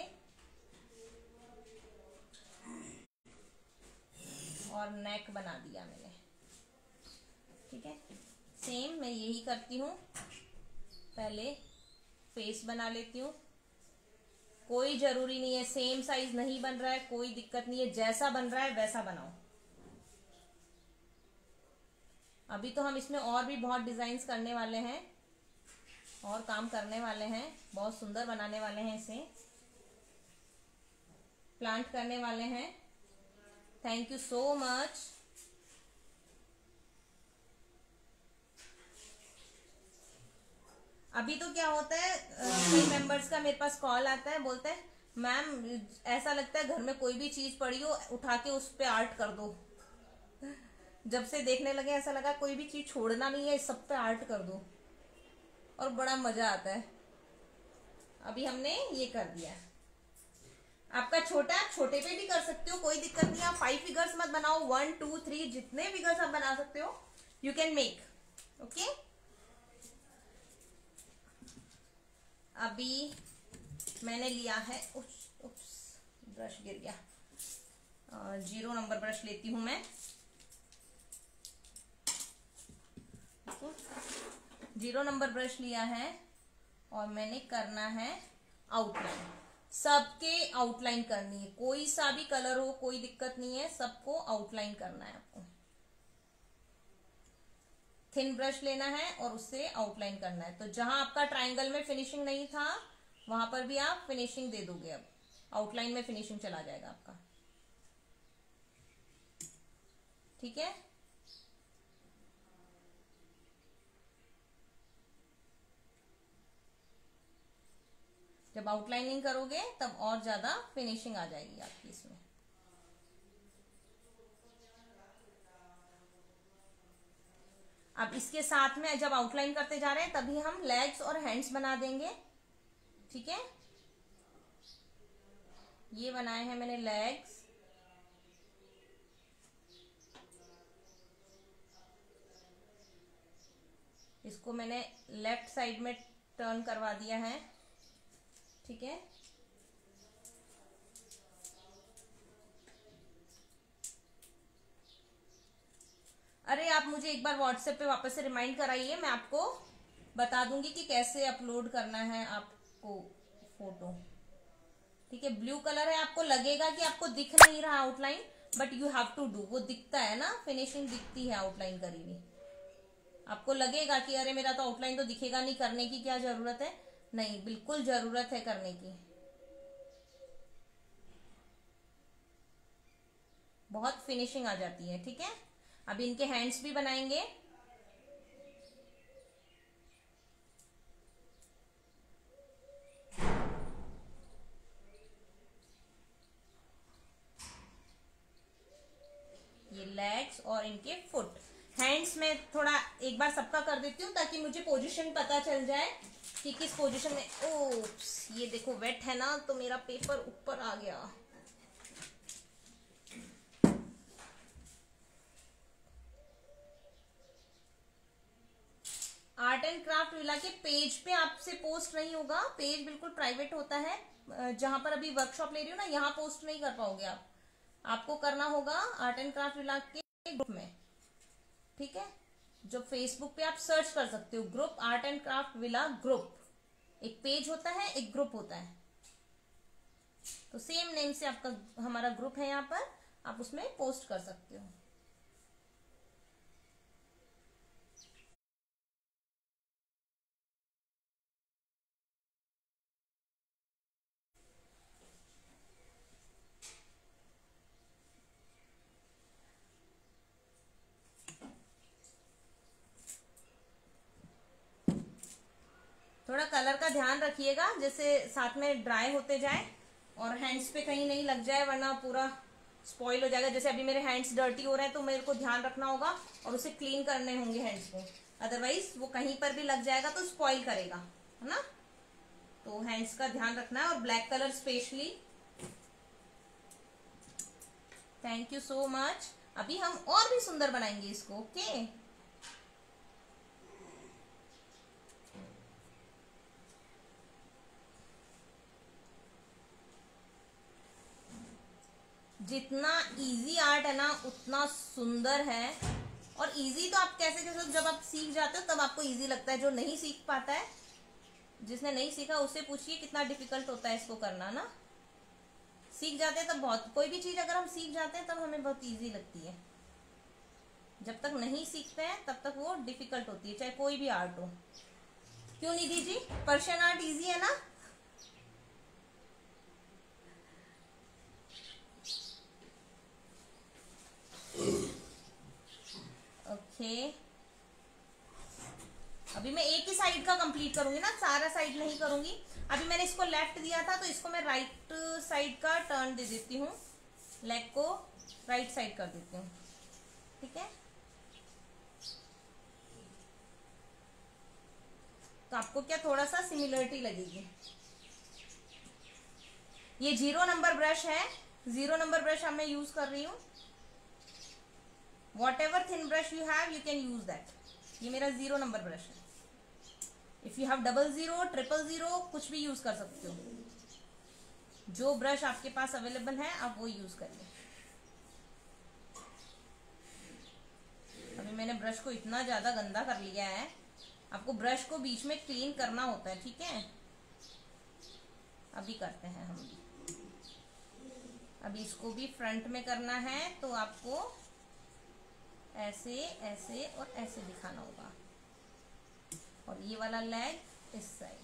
और नेक बना दिया मैंने। ठीक है, सेम मैं यही करती हूँ, पहले फेस बना लेती हूँ। कोई जरूरी नहीं है, सेम साइज नहीं बन रहा है कोई दिक्कत नहीं है, जैसा बन रहा है वैसा बनाओ। अभी तो हम इसमें और भी बहुत डिजाइन्स करने वाले हैं और काम करने वाले हैं, बहुत सुंदर बनाने वाले हैं, इसे प्लांट करने वाले हैं। Thank you so much. अभी तो क्या होता है, कई मेंबर्स का मेरे पास कॉल आता है, बोलते हैं मैम ऐसा लगता है घर में कोई भी चीज पड़ी हो उठा के उस पे आर्ट कर दो। जब से देखने लगे ऐसा लगा कोई भी चीज छोड़ना नहीं है, सब पे आर्ट कर दो और बड़ा मजा आता है। अभी हमने ये कर दिया। आपका छोटा, आप छोटे पे भी कर सकते हो, कोई दिक्कत नहीं। आप 5 फिगर्स मत बनाओ, 1 2 3 जितने फिगर्स आप बना सकते हो यू कैन मेक। ओके, अभी मैंने लिया है, उप्स ब्रश गिर गया, जीरो नंबर ब्रश लेती हूं मैं। जीरो नंबर ब्रश लिया है और मैंने करना है आउटलाइन। सबके आउटलाइन करनी है, कोई सा भी कलर हो कोई दिक्कत नहीं है, सबको आउटलाइन करना है आपको। थिन ब्रश लेना है और उससे आउटलाइन करना है। तो जहां आपका ट्रायंगल में फिनिशिंग नहीं था वहां पर भी आप फिनिशिंग दे दोगे, अब आउटलाइन में फिनिशिंग चला जाएगा आपका। ठीक है, जब आउटलाइनिंग करोगे तब और ज्यादा फिनिशिंग आ जाएगी आपकी इसमें। अब इसके साथ में जब आउटलाइन करते जा रहे हैं तभी हम लेग्स और हैंड्स बना देंगे। ठीक है, ये बनाए हैं मैंने लेग्स, इसको मैंने लेफ्ट साइड में टर्न करवा दिया है। ठीक है, अरे आप मुझे एक बार व्हाट्सएप पे वापस से रिमाइंड कराइए, मैं आपको बता दूंगी कि कैसे अपलोड करना है आपको फोटो। ठीक है, ब्लू कलर है, आपको लगेगा कि आपको दिख नहीं रहा outline, but you have to do, वो दिखता है ना, फिनिशिंग दिखती है आउटलाइन करी हुई। आपको लगेगा कि अरे मेरा तो आउटलाइन तो दिखेगा नहीं, करने की क्या जरूरत है, नहीं बिल्कुल जरूरत है करने की, बहुत फिनिशिंग आ जाती है। ठीक है, अब इनके हैंड्स भी बनाएंगे। ये लेग्स और इनके फुट। हैंड्स में थोड़ा एक बार सबका कर देती हूँ ताकि मुझे पोजीशन पता चल जाए कि किस पोजीशन में। ओप्स, ये देखो वेट है ना तो मेरा पेपर ऊपर आ गया। आर्ट एंड क्राफ्ट विला के पेज पे आपसे पोस्ट नहीं होगा, पेज बिल्कुल प्राइवेट होता है। जहां पर अभी वर्कशॉप ले रही हूँ ना, यहाँ पोस्ट नहीं कर पाओगे आप, आपको करना होगा आर्ट एंड क्राफ्ट विला के ग्रुप में। ठीक है, जो फेसबुक पे आप सर्च कर सकते हो, group art and craft villa group. एक पेज होता है, एक ग्रुप होता है, तो सेम नेम से आपका हमारा ग्रुप है, यहाँ पर आप उसमें पोस्ट कर सकते हो। थोड़ा कलर का ध्यान रखिएगा, जैसे साथ में ड्राई होते जाए और हैंड्स पे कहीं नहीं लग जाए, वरना पूरा स्पॉइल हो जाएगा। जैसे अभी मेरे हैंड्स डर्टी हो रहे हैं तो मेरे को ध्यान रखना होगा और उसे क्लीन करने होंगे हैंड्स को, अदरवाइज वो कहीं पर भी लग जाएगा तो स्पॉइल करेगा, है ना। तो हैंड्स का ध्यान रखना है, और black colour specially. Thank you so much. अभी हम और भी सुंदर बनाएंगे इसको। ओके, जितना इजी आर्ट है ना उतना सुंदर है। और इजी तो आप कैसे कैसे, जब आप सीख जाते हो तब आपको इजी लगता है। जो नहीं सीख पाता है, जिसने नहीं सीखा उससे पूछिए कितना डिफिकल्ट होता है इसको करना ना। सीख जाते हैं तब बहुत, कोई भी चीज अगर हम सीख जाते हैं तब हमें बहुत इजी लगती है। जब तक नहीं सीखते हैं तब तक वो डिफिकल्ट होती है, चाहे कोई भी आर्ट हो। क्यों Nidhi ji, Persian art easy है ना? ओके, अभी मैं एक ही साइड का कंप्लीट करूंगी ना, सारा साइड नहीं करूंगी। अभी मैंने इसको लेफ्ट दिया था तो इसको मैं राइट साइड का टर्न दे देती हूँ, लेग को राइट साइड कर देती हूँ। ठीक है, तो आपको क्या थोड़ा सा सिमिलरिटी लगेगी। ये 0 नंबर ब्रश है, 0 नंबर ब्रश अब मैं यूज कर रही हूँ। Whatever thin brush you have you can use that. ये मेरा 0 नंबर ब्रश है। इफ यू हैव 00, 000, कुछ भी यूज कर सकते हो। जो ब्रश आपके पास अवेलेबल है आप वो यूज करिए। अभी मैंने ब्रश को इतना ज्यादा गंदा कर लिया है, आपको ब्रश को बीच में क्लीन करना होता है। ठीक है, अभी करते हैं हम भी। अभी इसको भी फ्रंट में करना है तो आपको ऐसे ऐसे और ऐसे दिखाना होगा, और ये वाला लेग इस साइड।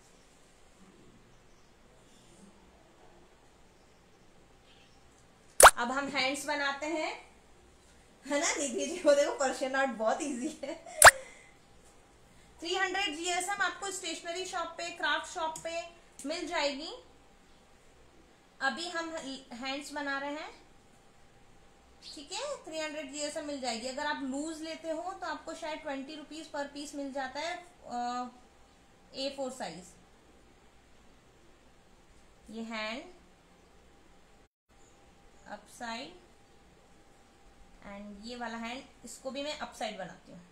अब हम हैंड्स बनाते हैं, है ना निधि जी? वो देखो, पर्शियन आर्ट बहुत इजी है। 300 GSM आपको स्टेशनरी शॉप पे, क्राफ्ट शॉप पे मिल जाएगी। अभी हम हैंड्स बना रहे हैं। ठीक है, 300 GSM मिल जाएगी। अगर आप लूज लेते हो तो आपको शायद 20 रुपीज पर पीस मिल जाता है, A4 साइज। ये हैंड अप साइड, एंड ये वाला हैंड, इसको भी मैं अप साइड बनाती हूँ।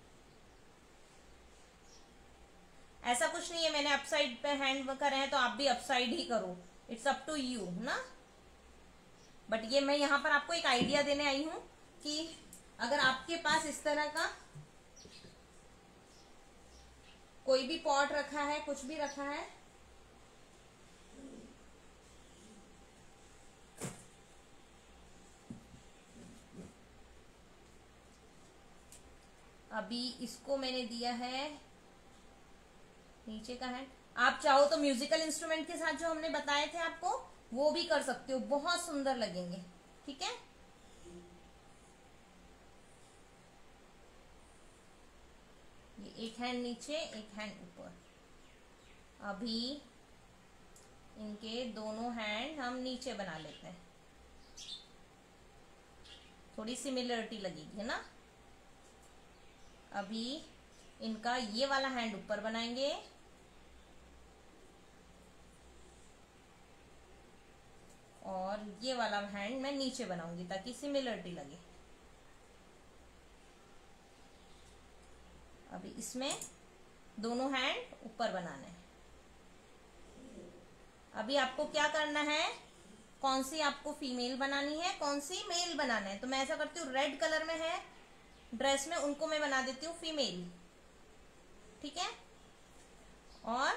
ऐसा कुछ नहीं है मैंने अप साइड पे हैंड करे हैं तो आप भी अप साइड ही करो, इट्स अप टू यू ना। बट ये मैं यहाँ पर आपको एक आइडिया देने आई हूं कि अगर आपके पास इस तरह का कोई भी पॉट रखा है, कुछ भी रखा है, अभी इसको मैंने दिया है नीचे का हैंड। आप चाहो तो म्यूजिकल इंस्ट्रूमेंट के साथ जो हमने बताए थे आपको, वो भी कर सकते हो, बहुत सुंदर लगेंगे। ठीक है, ये एक हैंड नीचे, एक हैंड ऊपर। अभी इनके दोनों हैंड हम नीचे बना लेते हैं, थोड़ी सिमिलरिटी लगेगी, है ना। अभी इनका ये वाला हैंड ऊपर बनाएंगे, और ये वाला हैंड मैं नीचे बनाऊंगी ताकि सिमिलरिटी लगे। अभी इसमें दोनों हैंड ऊपर बनाने हैं। अभी आपको क्या करना है, कौन सी आपको फीमेल बनानी है, कौन सी मेल बनाना है, तो मैं ऐसा करती हूँ, रेड कलर में है ड्रेस में उनको मैं बना देती हूँ फीमेल, ठीक है। और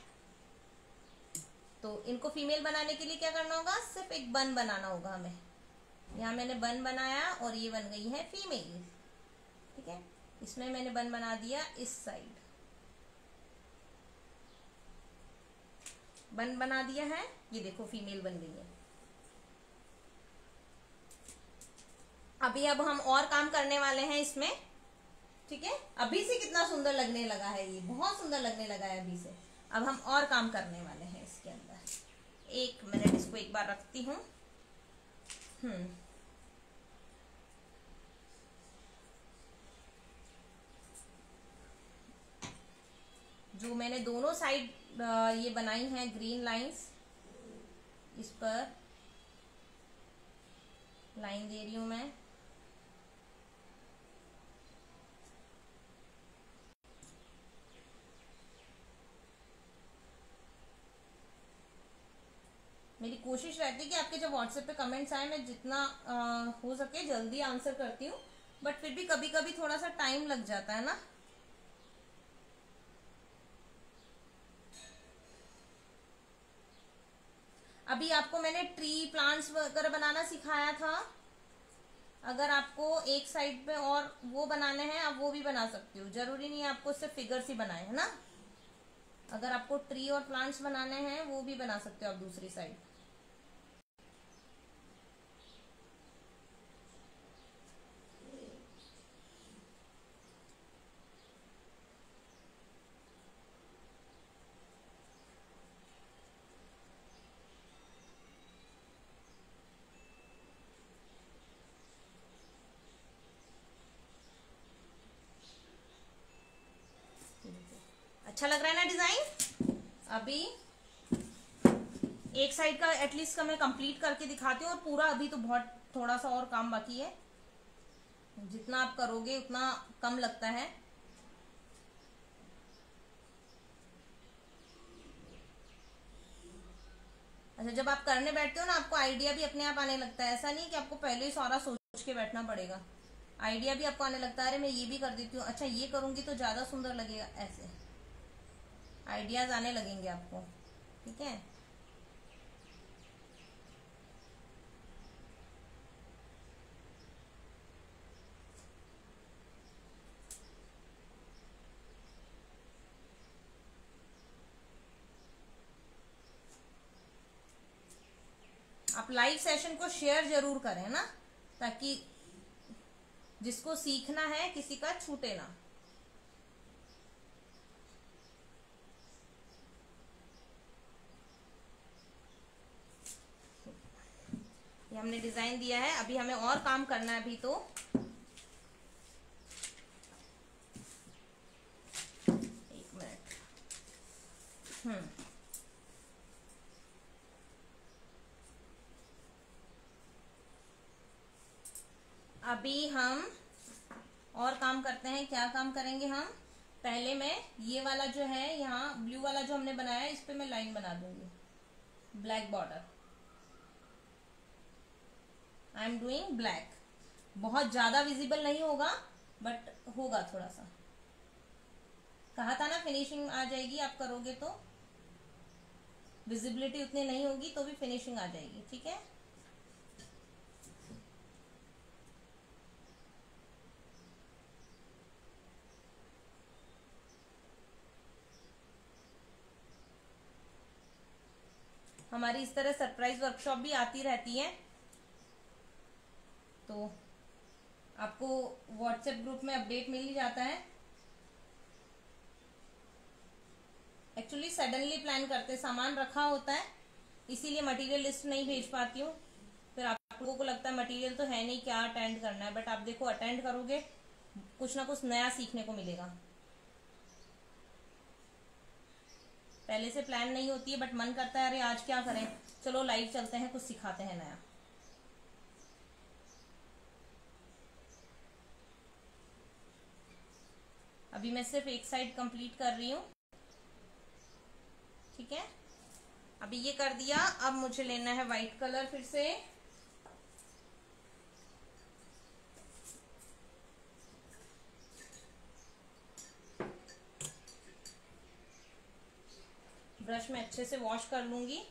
तो इनको फीमेल बनाने के लिए क्या करना होगा, सिर्फ एक बन बनाना होगा हमें। यहाँ मैंने बन बनाया और ये बन गई है फीमेल, ठीक है। इसमें मैंने बन बना दिया, इस साइड बन बना दिया है, ये देखो फीमेल बन गई है। अब हम और काम करने वाले हैं इसमें, ठीक है। अभी से कितना सुंदर लगने लगा है, ये बहुत सुंदर लगने लगा है अभी से। अब हम और काम करने वाले हैं इसके अंदर। 1 मिनट इसको एक बार रखती हूँ। जो मैंने दोनों साइड ये बनाई हैं ग्रीन लाइंस, इस पर लाइन दे रही हूं मैं। मेरी कोशिश रहती है कि आपके जब व्हाट्सएप पे कमेंट्स आए मैं जितना हो सके जल्दी आंसर करती हूँ, बट फिर भी कभी कभी थोड़ा सा टाइम लग जाता है ना। अभी आपको मैंने ट्री प्लांट्स वगैरह बनाना सिखाया था। अगर आपको एक साइड पे और वो बनाने हैं आप वो भी बना सकते हो, जरूरी नहीं है आपको सिर्फ फिगर्स ही बनाए, है ना। अगर आपको ट्री और प्लांट्स बनाने हैं वो भी बना सकते हो आप दूसरी साइड। अच्छा लग रहा है ना डिजाइन। अभी एक साइड का एटलीस्ट का मैं कंप्लीट करके दिखाती हूँ, और पूरा अभी तो बहुत थोड़ा सा और काम बाकी है। जितना आप करोगे उतना कम लगता है। अच्छा, जब आप करने बैठते हो ना आपको आइडिया भी अपने आप आने लगता है। ऐसा नहीं कि आपको पहले ही सारा सोच के बैठना पड़ेगा, आइडिया भी आपको आने लगता है। अरे मैं ये भी कर देती हूँ, अच्छा ये करूंगी तो ज्यादा सुंदर लगेगा, ऐसे आइडियाज आने लगेंगे आपको, ठीक है। आप लाइव सेशन को शेयर जरूर करें ना, ताकि जिसको सीखना है किसी का छूटे ना। ये हमने डिजाइन दिया है, अभी हमें और काम करना है। अभी तो एक मिनट। अभी हम और काम करते हैं। क्या काम करेंगे हम, पहले मैं ये वाला जो है यहाँ ब्लू वाला जो हमने बनाया है इस पे मैं लाइन बना दूंगी, black border. I am doing black. बहुत ज्यादा विजिबल नहीं होगा बट होगा थोड़ा सा। कहा था ना फिनिशिंग आ जाएगी, आप करोगे तो विजिबिलिटी उतनी नहीं होगी तो भी फिनिशिंग आ जाएगी, ठीक है। हमारी इस तरह सरप्राइज वर्कशॉप भी आती रहती है, तो आपको व्हाट्सएप ग्रुप में अपडेट मिल ही जाता है। एक्चुअली सडनली प्लान करते, सामान रखा होता है इसीलिए मटेरियल लिस्ट नहीं भेज पाती हूँ। फिर आप लोगों को लगता है मटेरियल तो है नहीं, क्या अटेंड करना है, बट आप देखो अटेंड करोगे कुछ ना कुछ नया सीखने को मिलेगा। पहले से प्लान नहीं होती है बट मन करता है अरे आज क्या करें, चलो लाइव चलते हैं, कुछ सिखाते हैं नया। अभी मैं सिर्फ एक साइड कंप्लीट कर रही हूँ, ठीक है। अभी ये कर दिया, अब मुझे लेना है व्हाइट कलर फिर से। ब्रश में अच्छे से वॉश कर लूंगी।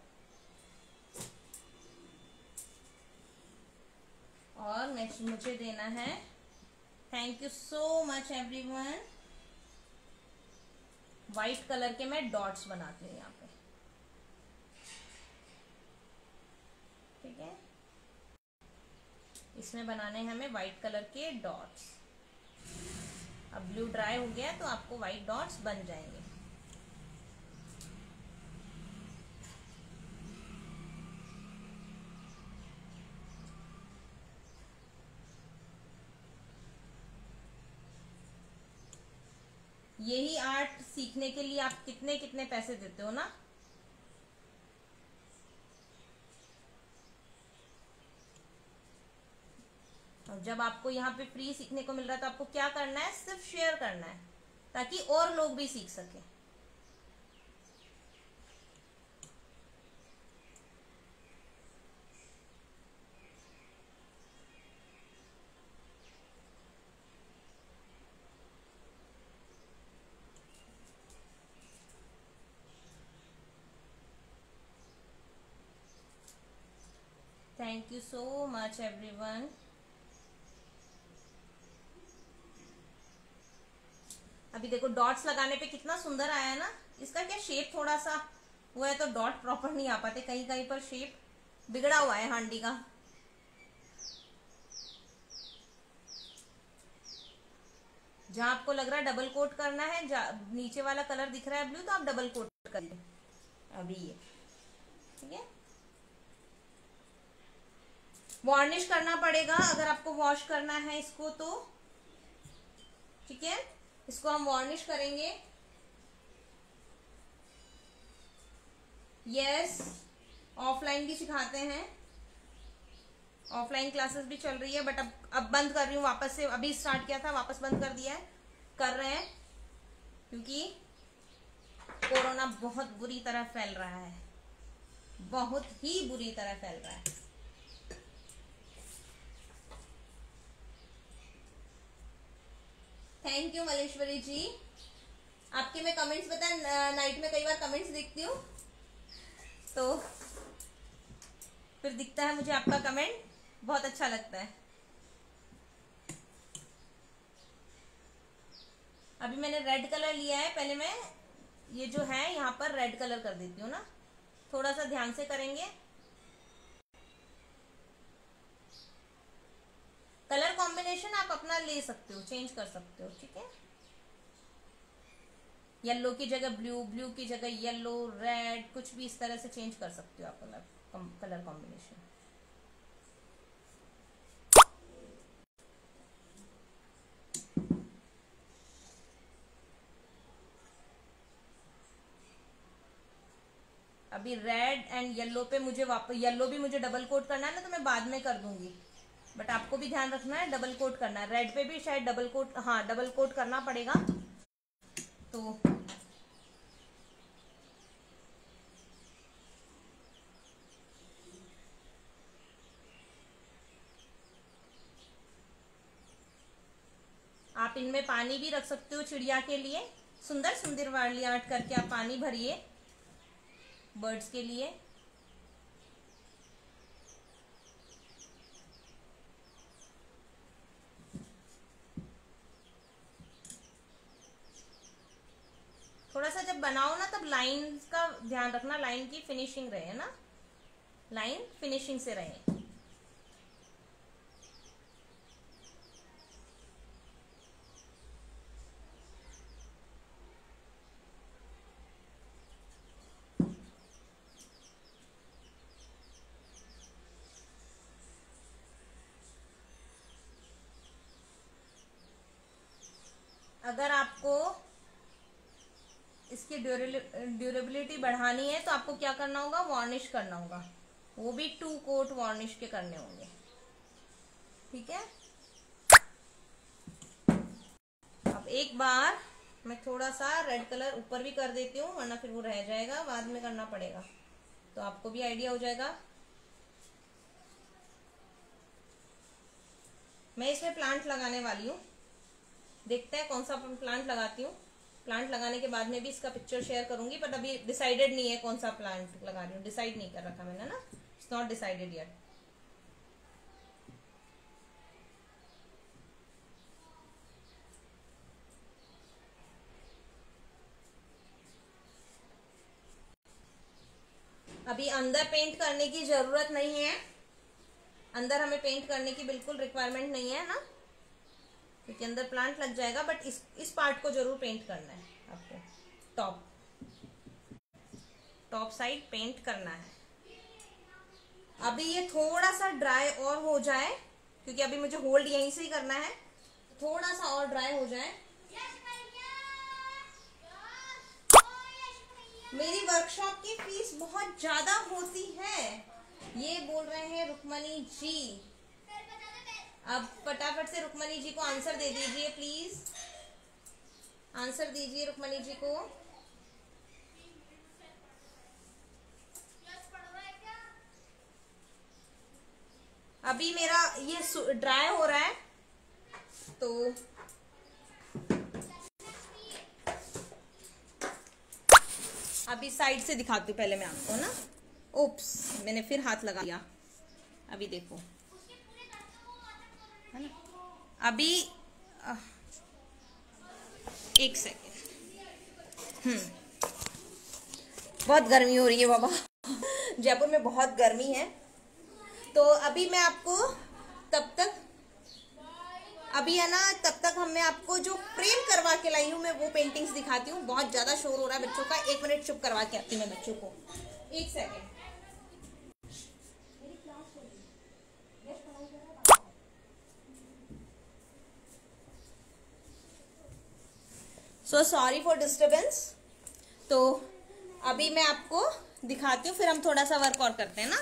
और नेक्स्ट मुझे देना है, thank you so much everyone, white colour के मैं डॉट्स बनाती हूँ यहाँ पे, ठीक है। इसमें बनाने हैं हमें व्हाइट कलर के डॉट्स। अब ब्लू ड्राई हो गया तो आपको व्हाइट डॉट्स बन जाएंगे। यही आर्ट सीखने के लिए आप कितने कितने पैसे देते हो ना। और जब आपको यहाँ पे फ्री सीखने को मिल रहा है तो आपको क्या करना है, सिर्फ शेयर करना है ताकि और लोग भी सीख सके। Thank you so much everyone. अभी देखो डॉट्स लगाने पे कितना सुंदर आया है ना। इसका क्या शेप थोड़ा सा वो है तो डॉट प्रॉपर नहीं आ पाते, कहीं कहीं पर शेप बिगड़ा हुआ है हांडी का। जहां आपको लग रहा है डबल कोट करना है, नीचे वाला कलर दिख रहा है ब्लू, तो आप डबल कोट करिए अभी ये, ठीक है। वार्निश करना पड़ेगा अगर आपको वॉश करना है इसको तो, ठीक है। इसको हम वार्निश करेंगे। यस, ऑफलाइन भी सिखाते हैं, ऑफलाइन क्लासेस भी चल रही है, बट अब बंद कर रही हूँ वापस से। अभी स्टार्ट किया था, वापस बंद कर दिया है, कर रहे हैं क्योंकि कोरोना बहुत बुरी तरह फैल रहा है, बहुत ही बुरी तरह फैल रहा है। Thank you Malleshwari ji. आपके मैं कमेंट्स पता है, नाइट में कई बार कमेंट्स देखती हूँ तो फिर दिखता है मुझे आपका कमेंट, बहुत अच्छा लगता है। अभी मैंने रेड कलर लिया है, पहले मैं ये जो है यहाँ पर रेड कलर कर देती हूँ ना, थोड़ा सा ध्यान से करेंगे। कलर कॉम्बिनेशन आप अपना ले सकते हो, चेंज कर सकते हो, ठीक है। येलो की जगह ब्लू, ब्लू की जगह येलो, रेड, कुछ भी इस तरह से चेंज कर सकते हो आप कलर कॉम्बिनेशन। अभी रेड एंड येलो पे मुझे वापस, येलो भी मुझे डबल कोट करना है ना, तो मैं बाद में कर दूंगी, बट आपको भी ध्यान रखना है डबल कोट करना है। रेड पे भी शायद डबल कोट, हाँ डबल कोट करना पड़ेगा। तो आप इनमें पानी भी रख सकते हो चिड़िया के लिए, सुंदर सुंदर वाली आर्ट करके आप पानी भरिए बर्ड्स के लिए। थोड़ा सा जब बनाओ ना तब लाइन का ध्यान रखना, लाइन की फिनिशिंग रहे ना, लाइन फिनिशिंग से रहे। अगर आपको इसकी ड्यूरेबिलिटी बढ़ानी है तो आपको क्या करना होगा, वार्निश करना होगा, वो भी 2 कोट वार्निश के करने होंगे, ठीक है। अब एक बार मैं थोड़ा सा रेड कलर ऊपर भी कर देती हूँ, वरना फिर वो रह जाएगा, बाद में करना पड़ेगा, तो आपको भी आइडिया हो जाएगा। मैं इसमें प्लांट लगाने वाली हूँ, देखते हैं कौन सा प्लांट लगाती हूँ। प्लांट लगाने के बाद में भी इसका पिक्चर शेयर करूंगी, बट अभी डिसाइडेड नहीं है कौन सा प्लांट लगा रही हूँ, डिसाइड नहीं कर रखा मैंने ना, इट्स नॉट डिसाइडेड येट। अभी अंदर पेंट करने की जरूरत नहीं है, अंदर हमें पेंट करने की बिल्कुल रिक्वायरमेंट नहीं है ना, क्योंकि अंदर प्लांट लग जाएगा, बट इस पार्ट को जरूर पेंट करना है आपको, टॉप साइड पेंट करना है। अभी ये थोड़ा सा ड्राई और हो जाए, क्योंकि अभी मुझे होल्ड यहीं से ही करना है, थोड़ा सा और ड्राई हो जाए। मेरी वर्कशॉप की फीस बहुत ज्यादा होती है, ये बोल रहे हैं रुक्मणी जी। अब फटाफट से रुक्मणी जी को आंसर दे दीजिए प्लीज, आंसर दीजिए रुक्मणी जी को। अभी मेरा ये ड्राई हो रहा है, तो अभी साइड से दिखाती हूँ पहले मैं आपको ना। ओप्स, मैंने फिर हाथ लगा लिया। अभी देखो है ना, अभी एक सेकेंड। बहुत गर्मी हो रही है बाबा जयपुर में बहुत गर्मी है। तो अभी मैं आपको तब तक, अभी है ना, तब तक मैं आपको जो फ्रेम करवा के लाई हूँ मैं वो पेंटिंग्स दिखाती हूँ। बहुत ज्यादा शोर हो रहा है बच्चों का, 1 मिनट चुप करवा के आती हूँ मैं बच्चों को, 1 second. So sorry for disturbance. तो अभी मैं आपको दिखाती हूँ, फिर हम थोड़ा सा वर्क और करते हैं ना।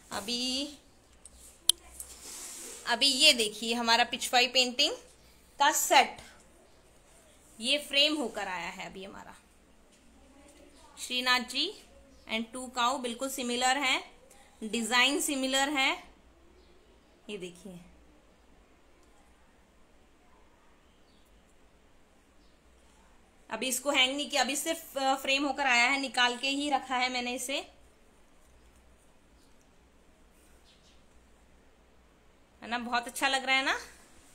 अभी ये देखिए हमारा पिचवाई पेंटिंग का सेट, ये फ्रेम होकर आया है अभी हमारा। श्रीनाथ जी एंड 2 काऊ बिल्कुल सिमिलर है, डिजाइन सिमिलर है, ये देखिए। अभी इसको हैंग नहीं किया, अभी सिर्फ फ्रेम होकर आया है, निकाल के ही रखा है मैंने इसे, है ना। बहुत अच्छा लग रहा है ना।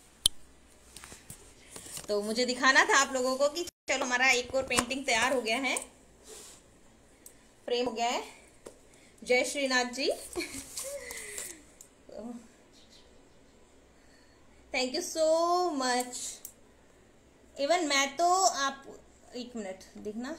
तो मुझे दिखाना था आप लोगों को कि चलो हमारा एक और पेंटिंग तैयार हो गया है, फ्रेम हो गया है। जय Shrinath ji thank you so much. Even मैं तो, आप 1 मिनट देखना,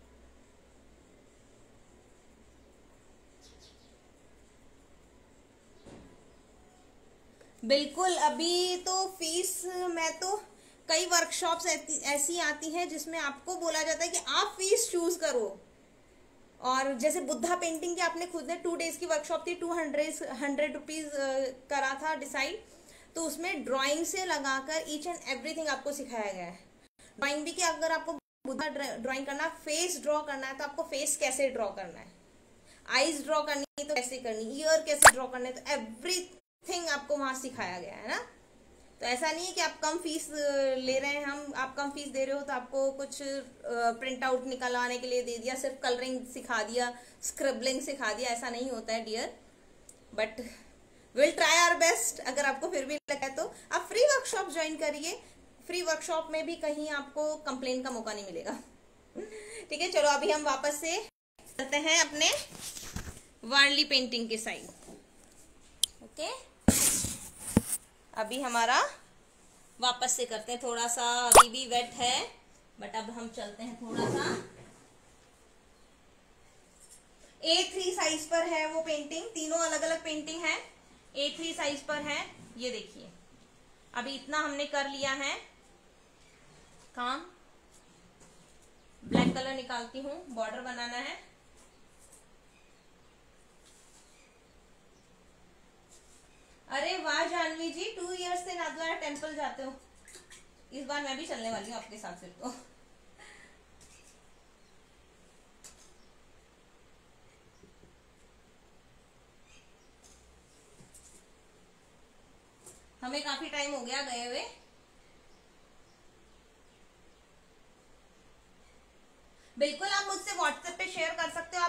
बिल्कुल। अभी तो फीस, मैं तो कई वर्कशॉप्स ऐसी आती हैं जिसमें आपको बोला जाता है कि आप फीस चूज करो। और जैसे बुद्धा पेंटिंग की आपने खुद ने 2 डेज की वर्कशॉप थी, 100 रुपीज करा था डिसाइड। तो उसमें ड्राइंग से लगाकर ईच एंड एवरीथिंग आपको सिखाया गया है। ड्राइंग भी कि अगर आपको बुद्धा ड्राइंग करना, फेस ड्रॉ करना है तो आपको फेस कैसे ड्रॉ करना है, आईज ड्रॉ करनी है तो कैसे करनी, ईयर कैसे ड्रॉ करना है, तो एवरीथिंग आपको वहां सिखाया गया है ना। तो ऐसा नहीं है कि आप कम फीस ले रहे हैं, आप कम फीस दे रहे हो तो आपको कुछ प्रिंट आउट निकलवाने के लिए दे दिया, सिर्फ कलरिंग सिखा दिया, स्क्रिबलिंग सिखा दिया, ऐसा नहीं होता है dear. But will try our best. अगर आपको फिर भी लगा तो आप फ्री वर्कशॉप ज्वाइन करिए, फ्री वर्कशॉप में भी कहीं आपको कंप्लेन का मौका नहीं मिलेगा ठीक है। चलो अभी हम वापस से चलते हैं अपने वार्ली पेंटिंग के साइड। ओके, अभी हमारा वापस से करते हैं, थोड़ा सा अभी भी वेट है, बट अब हम चलते हैं थोड़ा सा। A3 साइज पर है वो पेंटिंग, तीनों अलग अलग पेंटिंग है, A3 साइज पर है। ये देखिए अभी इतना हमने कर लिया है काम। ब्लैक कलर निकालती हूँ, बॉर्डर बनाना है। अरे वाह जानवी जी, 2 इयर्स से नाथद्वारा टेम्पल जाते हो। इस बार मैं भी चलने वाली हूँ आपके साथ फिर तो। हमें काफी टाइम हो गया गए हुए।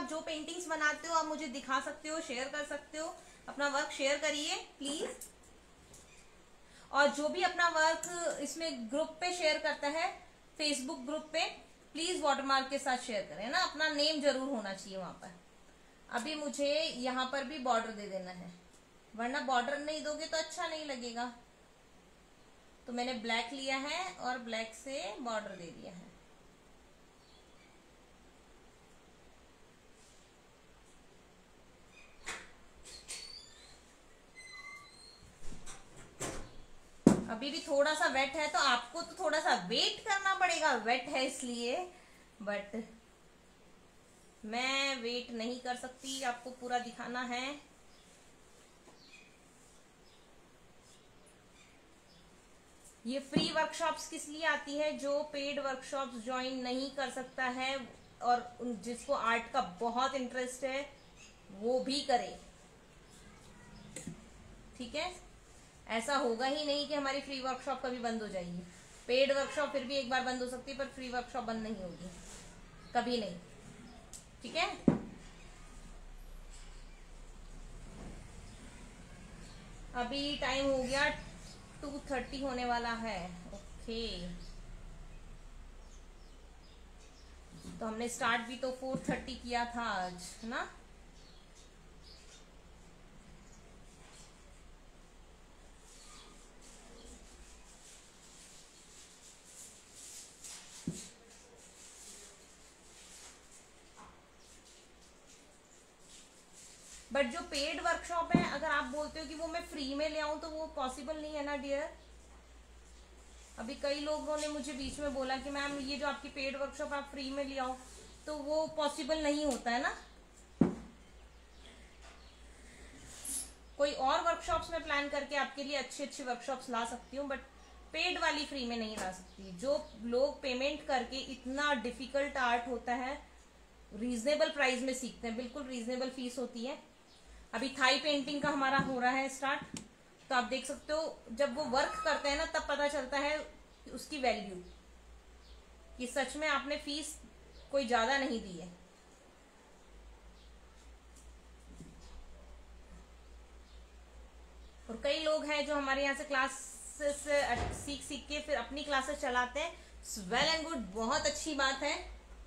आप जो पेंटिंग्स बनाते हो आप मुझे दिखा सकते हो, शेयर कर सकते हो, अपना वर्क शेयर करिए प्लीज। और जो भी अपना वर्क इसमें ग्रुप पे शेयर करता है, फेसबुक ग्रुप पे, प्लीज वाटरमार्क के साथ शेयर करें ना, अपना नेम जरूर होना चाहिए वहां पर। अभी मुझे यहाँ पर भी बॉर्डर दे देना है, वरना बॉर्डर नहीं दोगे तो अच्छा नहीं लगेगा। तो मैंने ब्लैक लिया है और ब्लैक से बॉर्डर दे दिया है। अभी भी थोड़ा सा वेट है तो आपको तो थोड़ा सा वेट करना पड़ेगा, वेट है इसलिए, बट मैं वेट नहीं कर सकती, आपको पूरा दिखाना है। ये फ्री वर्कशॉप्स किस लिए आती है? जो पेड वर्कशॉप्स ज्वाइन नहीं कर सकता है और जिसको आर्ट का बहुत इंटरेस्ट है वो भी करे, ठीक है। ऐसा होगा ही नहीं कि हमारी फ्री वर्कशॉप कभी बंद हो जाएगी। पेड वर्कशॉप फिर भी एक बार बंद हो सकती है, पर फ्री वर्कशॉप बंद नहीं होगी, कभी नहीं, ठीक है। अभी टाइम हो गया 2:30 होने वाला है, ओके। तो हमने स्टार्ट भी तो 4:30 किया था आज, है ना। बट जो पेड वर्कशॉप है, अगर आप बोलते हो कि वो मैं फ्री में ले आऊं तो वो पॉसिबल नहीं है ना डियर। अभी कई लोगों ने मुझे बीच में बोला कि मैम ये जो आपकी पेड वर्कशॉप आप फ्री में ले आओ, तो वो पॉसिबल नहीं होता है ना। कोई और वर्कशॉप्स में प्लान करके आपके लिए अच्छी अच्छी वर्कशॉप्स ला सकती हूँ, बट पेड वाली फ्री में नहीं ला सकती। जो लोग पेमेंट करके, इतना डिफिकल्ट आर्ट होता है, रीजनेबल प्राइस में सीखते हैं, बिल्कुल रीजनेबल फीस होती है। अभी थाई पेंटिंग का हमारा हो रहा है स्टार्ट, तो आप देख सकते हो जब वो वर्क करते हैं ना तब पता चलता है उसकी वैल्यू, कि सच में आपने फीस कोई ज्यादा नहीं दी है। और कई लोग हैं जो हमारे यहाँ से क्लासेस सीख सीख के फिर अपनी क्लासेस चलाते हैं, वेल एंड गुड, बहुत अच्छी बात है।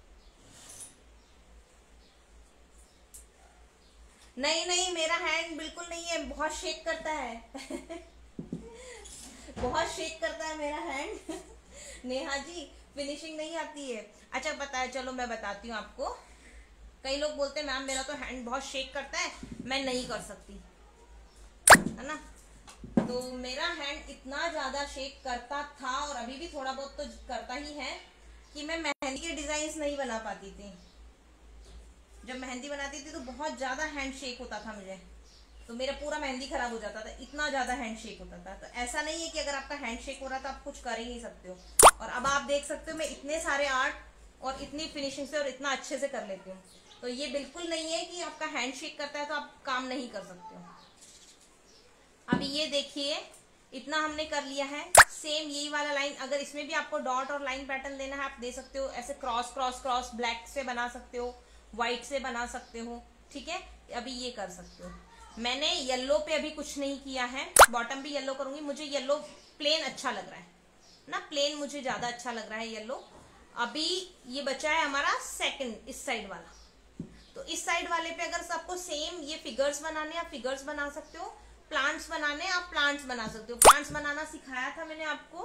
नहीं नहीं, मेरा हैंड बिल्कुल नहीं है, बहुत शेक करता है बहुत शेक करता है मेरा हैंड नेहा जी, फिनिशिंग नहीं आती है। अच्छा पता है, चलो मैं बताती हूँ आपको। कई लोग बोलते हैं मैम मेरा तो हैंड बहुत शेक करता है, मैं नहीं कर सकती, है ना। तो मेरा हैंड इतना ज्यादा शेक करता था, और अभी भी थोड़ा बहुत तो करता ही है, कि मैं मेहंदी के डिजाइन नहीं बना पाती थी। जब मेहंदी बनाती थी तो बहुत ज्यादा हैंड शेक होता था मुझे, तो मेरा पूरा मेहंदी खराब हो जाता था, इतना ज्यादा हैंड शेक होता था। तो ऐसा नहीं है कि अगर आपका हैंड शेक हो रहा तो आप कुछ कर ही नहीं सकते हो। और अब आप देख सकते हो मैं इतने सारे आर्ट और इतनी फिनिशिंग से और इतना अच्छे से कर लेती हूँ। तो ये बिल्कुल नहीं है कि आपका हैंड शेक करता है तो आप काम नहीं कर सकते हो। अभी ये देखिए, इतना हमने कर लिया है। सेम यही वाला लाइन, अगर इसमें भी आपको डॉट और लाइन पैटर्न देना है आप दे सकते हो। ऐसे क्रॉस क्रॉस क्रॉस ब्लैक से बना सकते हो, व्हाइट से बना सकते हो, ठीक है। अभी ये कर सकते हो। मैंने येलो पे अभी कुछ नहीं किया है, बॉटम भी येलो करूंगी। मुझे येलो प्लेन अच्छा लग रहा है ना, प्लेन मुझे ज्यादा अच्छा लग रहा है येलो। अभी ये बचा है हमारा सेकंड, इस साइड वाला। तो इस साइड वाले पे अगर सबको सेम ये फिगर्स बनाने, आप फिगर्स बना सकते हो। प्लांट्स बनाने, आप प्लांट्स बना सकते हो। प्लांट्स बनाना सिखाया था मैंने आपको,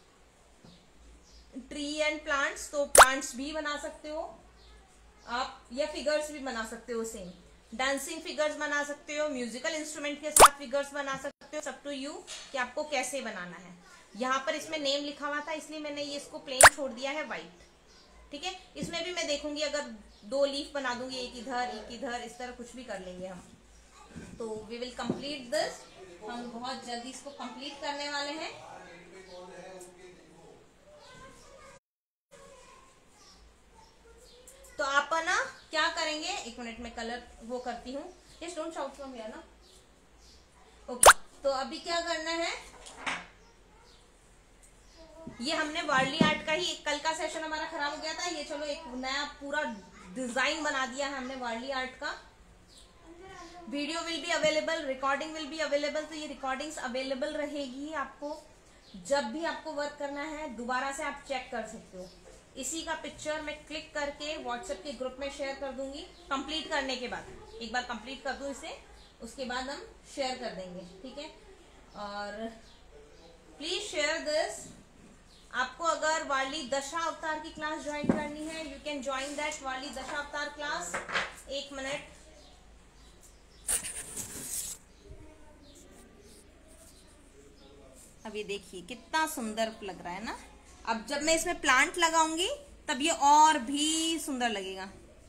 ट्री एंड प्लांट्स, तो प्लांट्स भी बना सकते हो आप, या फिगर्स भी बना सकते हो सेम। डांसिंग फिगर्स बना सकते हो, म्यूजिकल इंस्ट्रूमेंट के साथ फिगर्स बना सकते हो। सब टू यू कि आपको कैसे बनाना है। यहाँ पर इसमें नेम लिखा हुआ था इसलिए मैंने ये इसको प्लेन छोड़ दिया है व्हाइट, ठीक है। इसमें भी मैं देखूंगी, अगर 2 लीफ बना दूंगी, एक इधर, इस तरह कुछ भी कर लेंगे हम। तो वी विल कंप्लीट दिस, हम बहुत जल्दी इसको कंप्लीट करने वाले हैं। तो आप ना क्या करेंगे, 1 मिनट में कलर वो करती हूँ। ये डोंट शाउट फ्रॉम हियर ना, ओके। तो अभी क्या करना है, ये हमने वार्ली आर्ट का ही कल का सेशन हमारा खराब हो गया था, ये चलो एक नया पूरा डिजाइन बना दिया है हमने वार्ली आर्ट का। Video will be available, recording will be available. तो ये रिकॉर्डिंग्स अवेलेबल रहेगी आपको, जब भी आपको वर्क करना है दोबारा से आप चेक कर सकते हो। इसी का पिक्चर मैं क्लिक करके व्हाट्सएप के ग्रुप में शेयर कर दूंगी कंप्लीट करने के बाद। एक बार कंप्लीट कर दूं इसे, उसके बाद हम शेयर कर देंगे, ठीक है। और प्लीज शेयर दिस। आपको अगर वार्ली दशा अवतार की क्लास ज्वाइन करनी है, you can join that Warli Dashavatar class. 1 minute. अब ये देखिए कितना सुंदर लग रहा है ना। अब जब मैं इसमें प्लांट लगाऊंगी तब ये और भी सुंदर लगेगा।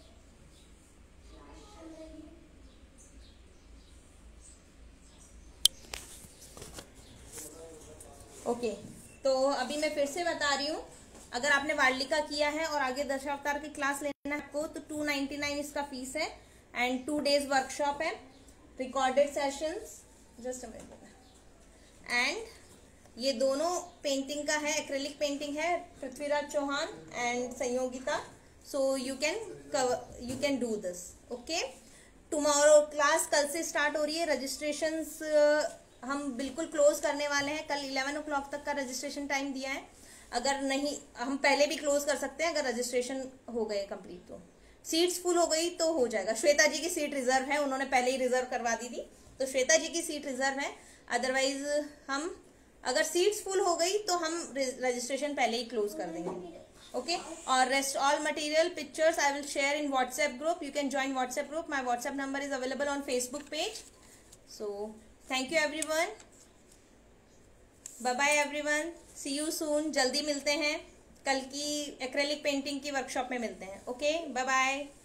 ओके, तो अभी मैं फिर से बता रही हूँ, अगर आपने वार्ली का किया है और आगे दशावतार की क्लास लेना है आपको, तो 299 इसका फीस है एंड 2 days वर्कशॉप है, recorded sessions. Just a minute. And ये दोनों पेंटिंग का है, एक्रेलिक पेंटिंग है, Prithviraj Chauhan and Sanyogita. So you can do this. Okay, tomorrow class कल से स्टार्ट हो रही है। रजिस्ट्रेशंस हम बिल्कुल क्लोज करने वाले हैं। कल 11 o'clock तक का रजिस्ट्रेशन टाइम दिया है। अगर नहीं, हम पहले भी क्लोज कर सकते हैं अगर रजिस्ट्रेशन हो गए कंप्लीट। तो सीट्स फुल हो गई तो हो जाएगा। श्वेता जी की सीट रिजर्व है, उन्होंने पहले ही रिजर्व करवा दी थी, तो श्वेता जी की सीट रिजर्व है। अदरवाइज हम, अगर सीट्स फुल हो गई तो हम रजिस्ट्रेशन पहले ही क्लोज कर देंगे। ओके, और rest all material pictures I will share in WhatsApp group. You can join WhatsApp group. My WhatsApp number is available on Facebook page. So thank you everyone, bye bye everyone, see you soon. जल्दी मिलते हैं, कल की एक्रेलिक पेंटिंग की वर्कशॉप में मिलते हैं। Okay, bye bye.